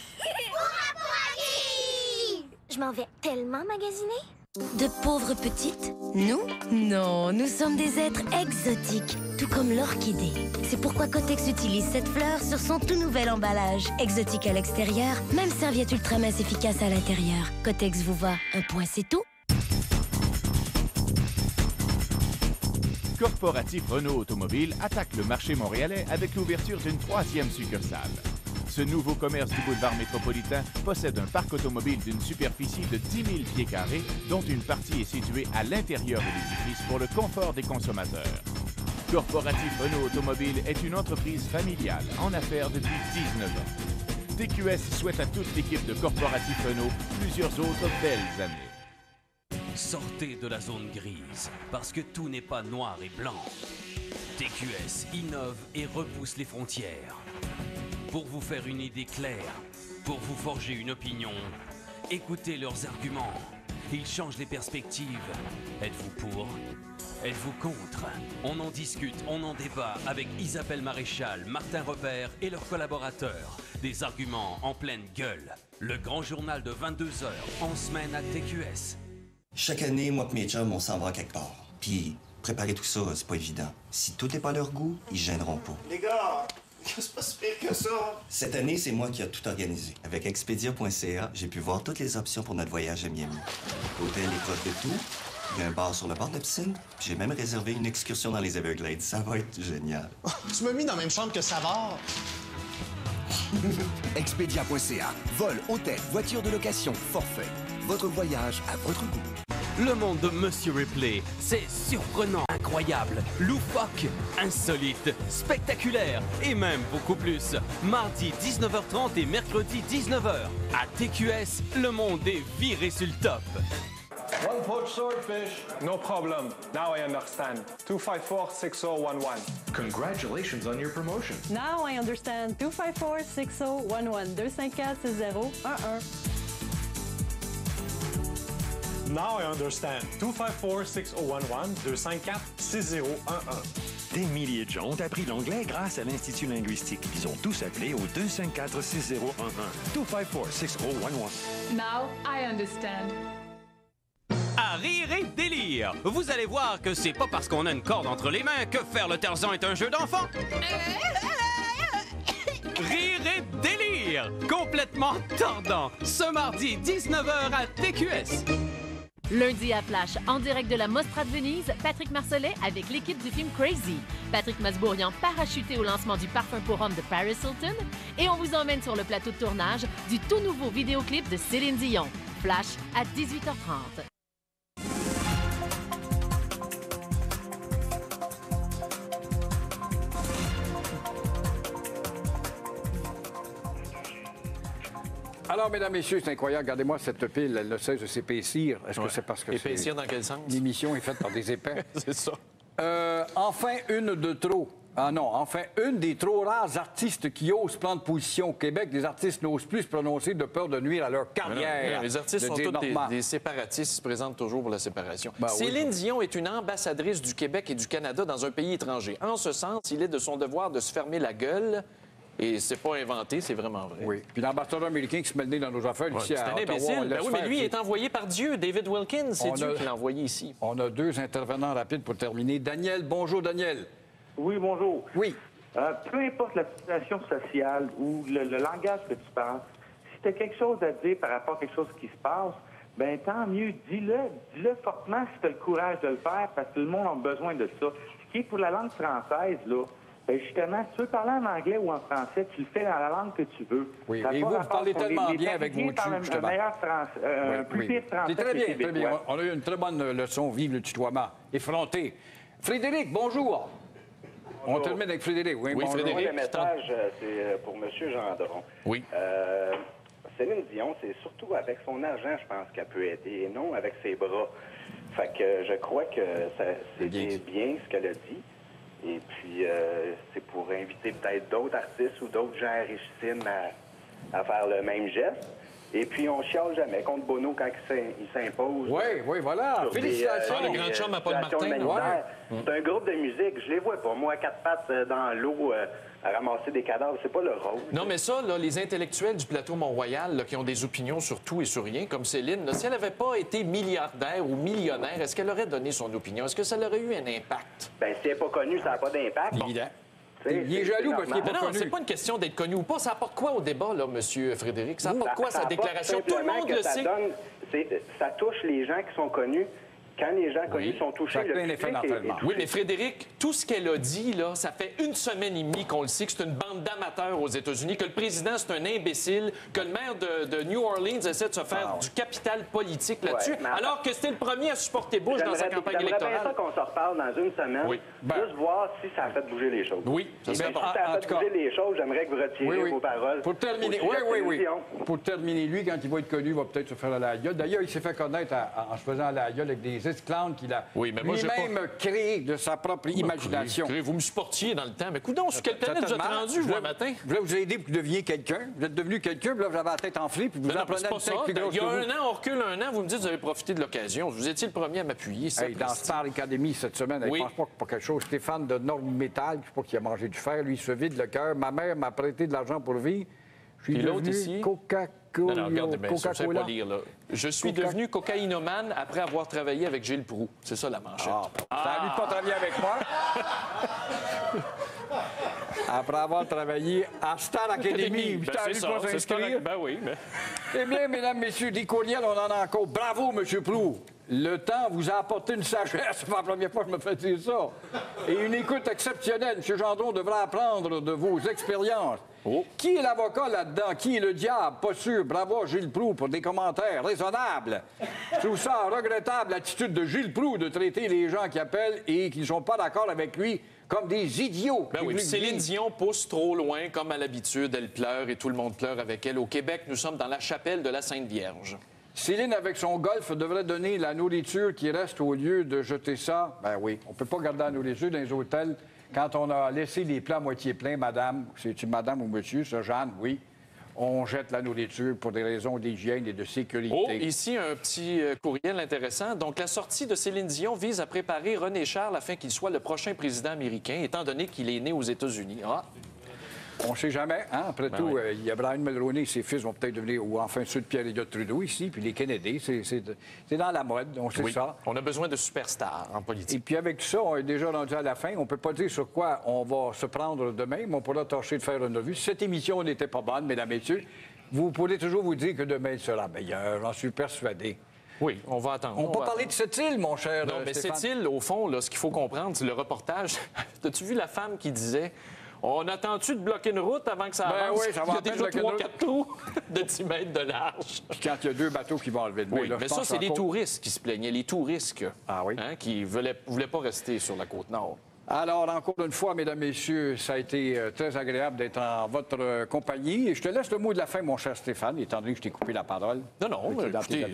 Je m'en vais tellement magasiner. De pauvres petites? Nous? Non, nous sommes des êtres exotiques, tout comme l'orchidée. C'est pourquoi Kotex utilise cette fleur sur son tout nouvel emballage. Exotique à l'extérieur, même serviette ultra mince efficace à l'intérieur. Kotex vous va, un point c'est tout. Corporatif Renault Automobile attaque le marché montréalais avec l'ouverture d'une 3e succursale. Ce nouveau commerce du boulevard métropolitain possède un parc automobile d'une superficie de 10 000 pieds carrés, dont une partie est située à l'intérieur de l'édifice pour le confort des consommateurs. Corporatif Renault Automobile est une entreprise familiale en affaires depuis 19 ans. TQS souhaite à toute l'équipe de Corporatif Renault plusieurs autres belles années. Sortez de la zone grise, parce que tout n'est pas noir et blanc. TQS innove et repousse les frontières. Pour vous faire une idée claire, pour vous forger une opinion, écoutez leurs arguments. Ils changent les perspectives. Êtes-vous pour? Êtes-vous contre? On en discute, on en débat avec Isabelle Maréchal, Martin Repère et leurs collaborateurs. Des arguments en pleine gueule. Le grand journal de 22h, en semaine à TQS. Chaque année, moi et mes chums, on s'en va quelque part. Puis, préparer tout ça, c'est pas évident. Si tout n'est pas à leur goût, ils gêneront pas. Les gars, c'est pas si pire que ça. Cette année, c'est moi qui ai tout organisé. Avec Expedia.ca, j'ai pu voir toutes les options pour notre voyage à Miami. L'hôtel est proche de tout. Il y a un bar sur le bord de la piscine. J'ai même réservé une excursion dans les Everglades. Ça va être génial. Tu m'as mis dans la même chambre que Savard. Expedia.ca. Vol, hôtel, voiture de location, forfait. Votre voyage à votre goût. Le monde de Monsieur Ripley, c'est surprenant, incroyable, loufoque, insolite, spectaculaire et même beaucoup plus. Mardi 19h30 et mercredi 19h. À TQS, le monde est viré sur le top. 1 foot swordfish. No problem. Now I understand. 254-6011. Congratulations on your promotion. Now I understand. 254-6011. 254-6011. Now I understand. 254-6011. 254-6011. Des milliers de gens ont appris l'anglais grâce à l'Institut linguistique. Ils ont tous appelé au 254-6011. 254-6011. Now I understand. À rire et délire, vous allez voir que c'est pas parce qu'on a une corde entre les mains que faire le Tarzan est un jeu d'enfant. Rire et délire, complètement tordant, ce mardi 19h à TQS. Lundi à Flash, en direct de la Mostra de Venise, Patrick Marcellet avec l'équipe du film Crazy. Patrick Masbourian parachuté au lancement du parfum pour homme de Paris Hilton. Et on vous emmène sur le plateau de tournage du tout nouveau vidéoclip de Céline Dion. Flash à 18h30. Alors, mesdames, messieurs, c'est incroyable. Regardez-moi cette pile. Elle ne cesse de s'épaissir. Est-ce que c'est parce que épaissir dans quel sens? L'émission est faite par des épais. C'est ça. Enfin, une de trop. Ah non, enfin, une des trop rares artistes qui osent prendre position au Québec. Les artistes n'osent plus se prononcer de peur de nuire à leur carrière. Les artistes sont tous des séparatistes, ils se présentent toujours pour la séparation. Céline Dion est une ambassadrice du Québec et du Canada dans un pays étranger. En ce sens, il est de son devoir de se fermer la gueule. Et c'est pas inventé, c'est vraiment vrai. Oui. Puis l'ambassadeur américain qui se met le nez dans nos affaires ici à Ottawa, c'est un imbécile. Ben oui, mais lui, il est envoyé par Dieu. David Wilkins, c'est Dieu qui l'a envoyé ici. On a 2 intervenants rapides pour terminer. Daniel, bonjour, Daniel. Oui, bonjour. Oui. Peu importe la situation sociale ou le langage que tu parles, si tu as quelque chose à dire par rapport à quelque chose qui se passe, bien, tant mieux, dis-le fortement si tu as le courage de le faire, parce que le monde a besoin de ça. Ce qui est pour la langue française, là, bien, justement, si tu veux parler en anglais ou en français, tu le fais dans la langue que tu veux. Oui, et vous parlez tellement bien avec vos dessus, justement. Un plus pire français. C'est très bien, très bien. On a eu une très bonne leçon, vive le tutoiement. Effronté. Frédéric, bonjour. On termine avec Frédéric. Oui, bonjour. Frédéric, le message, c'est pour M. Gendron. Oui. Céline Dion, c'est surtout avec son argent, je pense, qu'elle peut aider, et non avec ses bras. Fait que je crois que c'est bien ce qu'elle a dit. Et puis, c'est pour inviter peut-être d'autres artistes ou d'autres gens richissimes à faire le même geste. Et puis, on chiale jamais contre Bono quand il s'impose. Oui, voilà. Félicitations. Le grand chum à Paul Martin. C'est un groupe de musique. Je les vois pas. Moi, à 4 pattes dans l'eau, à ramasser des cadavres, c'est pas le rôle. Non, mais ça, là, les intellectuels du plateau Mont-Royal, là, qui ont des opinions sur tout et sur rien, comme Céline, là, si elle n'avait pas été milliardaire ou millionnaire, est-ce qu'elle aurait donné son opinion? Est-ce que ça aurait eu un impact? Bien, si elle n'est pas connue, ça n'a pas d'impact. Évident. Il est jaloux parce qu'il n'est pas connu. Non, c'est pas une question d'être connu ou pas. Ça apporte quoi au débat, là, M. Frédéric? Ça apporte quoi, sa déclaration? Tout le monde le sait. Ça touche les gens qui sont connus. Quand les gens connus sont touchés, Oui, mais Frédéric, tout ce qu'elle a dit, là, ça fait 1 semaine et demie qu'on le sait que c'est une bande d'amateurs aux États-Unis, que le président, c'est un imbécile, que le maire de New Orleans essaie de se faire du capital politique là-dessus, alors que c'était le premier à supporter Bush dans sa campagne électorale. J'aimerais bien ça qu'on se reparle dans 1 semaine, juste voir si ça a fait bouger les choses. Oui, ça serait important. Si ça a fait bouger les choses, j'aimerais que vous retiriez vos paroles. Pour terminer, Pour terminer, lui, quand il va être connu, il va peut-être se faire à la gueule. D'ailleurs, il s'est fait connaître en se faisant à la gueule avec des esclaves qu'il a lui-même créé de sa propre imagination. Vous me supportiez dans le temps, mais coudonc, sur quelle planète vous êtes rendu, vous, matin? Je voulais vous aider pour que vous deveniez quelqu'un. Vous êtes devenu quelqu'un, puis là, vous avez la tête enflée, puis vous en prenez une tête plus grosse. Il y a un an, on recule un an, vous me dites que vous avez profité de l'occasion. Vous étiez le premier à m'appuyer. Dans Star Academy cette semaine, je pense pas que pour quelque chose. Stéphane de Norme-Métal, je sais pas qu'il a mangé du fer, lui, il se vide le cœur. Ma mère m'a prêté de l'argent pour vivre. Je suis devenu Coca-Cola. Non, regardez bien, ça, je sais pas lire, là. Je suis devenu cocaïnomane après avoir travaillé avec Gilles Proulx. C'est ça, la manchette. Ça a lui de pas travailler avec moi. Après avoir travaillé à Star Academy, ben, c'est ça, pas s'inscrire. Ben oui, mais... Eh bien, mesdames, messieurs, des courriels, on en a encore. Bravo, M. Proulx. Le temps vous a apporté une sagesse. C'est pas la première fois que je me fais dire ça. Et une écoute exceptionnelle. M. Gendron devra apprendre de vos expériences. Qui est l'avocat là-dedans? Qui est le diable? Pas sûr. Bravo, Gilles Proulx, pour des commentaires raisonnables. Je trouve ça regrettable, l'attitude de Gilles Proulx de traiter les gens qui appellent et qui ne sont pas d'accord avec lui comme des idiots. Ben oui, Céline Dion pousse trop loin, comme à l'habitude. Elle pleure et tout le monde pleure avec elle. Au Québec, nous sommes dans la chapelle de la Sainte Vierge. Céline, avec son golf, devrait donner la nourriture qui reste au lieu de jeter ça. Ben oui, on peut pas garder la nourriture dans les hôtels quand on a laissé les plats à moitié pleins, madame. C'est-tu madame ou monsieur, ça, Jeanne? Oui. On jette la nourriture pour des raisons d'hygiène et de sécurité. Oh, ici, un petit courriel intéressant. Donc, la sortie de Céline Dion vise à préparer René Charles afin qu'il soit le prochain président américain, étant donné qu'il est né aux États-Unis. Ah! On ne sait jamais, hein? Après tout, il y a Brian Mulroney, ses fils vont peut-être devenir, ou enfin ceux de Pierre-Éliott Trudeau ici, puis les Kennedy, c'est dans la mode, on sait ça. On a besoin de superstars en politique. Et puis avec tout ça, on est déjà rendu à la fin. On ne peut pas dire sur quoi on va se prendre demain, mais on pourra tâcher de faire une revue. Si cette émission n'était pas bonne, mesdames et messieurs, vous pourrez toujours vous dire que demain sera meilleur, j'en suis persuadé. Oui, on va attendre. On peut parler de cette île, mon cher Non, mais cette île, au fond, là, ce qu'il faut comprendre, c'est le reportage. As-tu vu la femme qui disait... On attend-tu de bloquer une route avant que ça avance? Oui, ça va il y a déjà 3-4 trous de 10 mètres de large. Puis quand il y a 2 bateaux qui vont enlever de oui, mais ça, c'est les touristes qui se plaignaient. Les touristes oui? Qui ne voulaient pas rester sur la Côte-Nord. Alors, encore une fois, mesdames, messieurs, ça a été très agréable d'être en votre compagnie. Et je te laisse le mot de la fin, mon cher Stéphane, étant donné que je t'ai coupé la parole. Non, écoutez,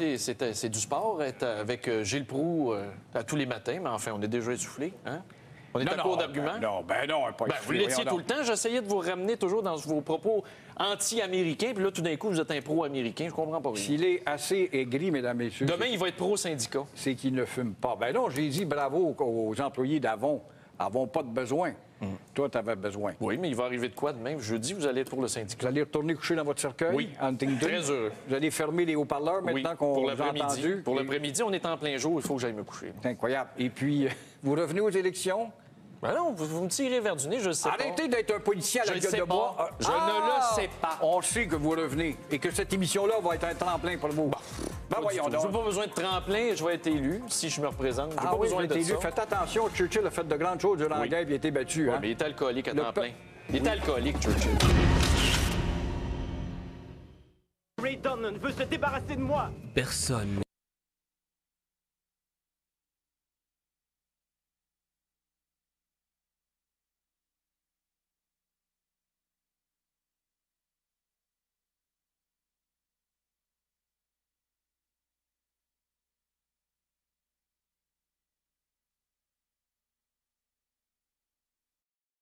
c'est du sport, être avec Gilles Proulx à tous les matins, mais enfin, on est déjà essoufflé, hein? On est à court d'arguments? Ben non, pas vous l'étiez tout le temps. J'essayais de vous ramener toujours dans vos propos anti-américains, puis là, tout d'un coup, vous êtes un pro-américain. Je comprends pas rien. S'il est assez aigri, mesdames, messieurs... Demain, il va être pro-syndicat. C'est qu'il ne fume pas. Ben non, j'ai dit bravo aux employés d'Avon. Avon pas de besoin. Toi, tu avais besoin. Oui, mais il va arriver de quoi demain? Jeudi, vous allez être pour le syndicat. Vous allez retourner coucher dans votre cercueil? Oui. Huntington? Très heureux. Vous allez fermer les haut-parleurs maintenant qu'on vous a entendu? Pour l'après-midi, on est en plein jour. Il faut que j'aille me coucher. C'est incroyable. Et puis, vous revenez aux élections? Ben non, vous me tirez vers du nez, je le sais pas. Arrêtez d'être un policier à la gueule de bois. Je ne le sais pas. On sait que vous revenez et que cette émission-là va être un tremplin pour vous. Ben voyons donc. Je n'ai pas besoin de tremplin, je vais être élu si je me représente. J'ai pas besoin d'être élu. Faites attention, Churchill a fait de grandes choses durant la guerre et il a été battu. Mais il est alcoolique à temps plein. Il est alcoolique, Churchill. Ray Donnan veut se débarrasser de moi. Personne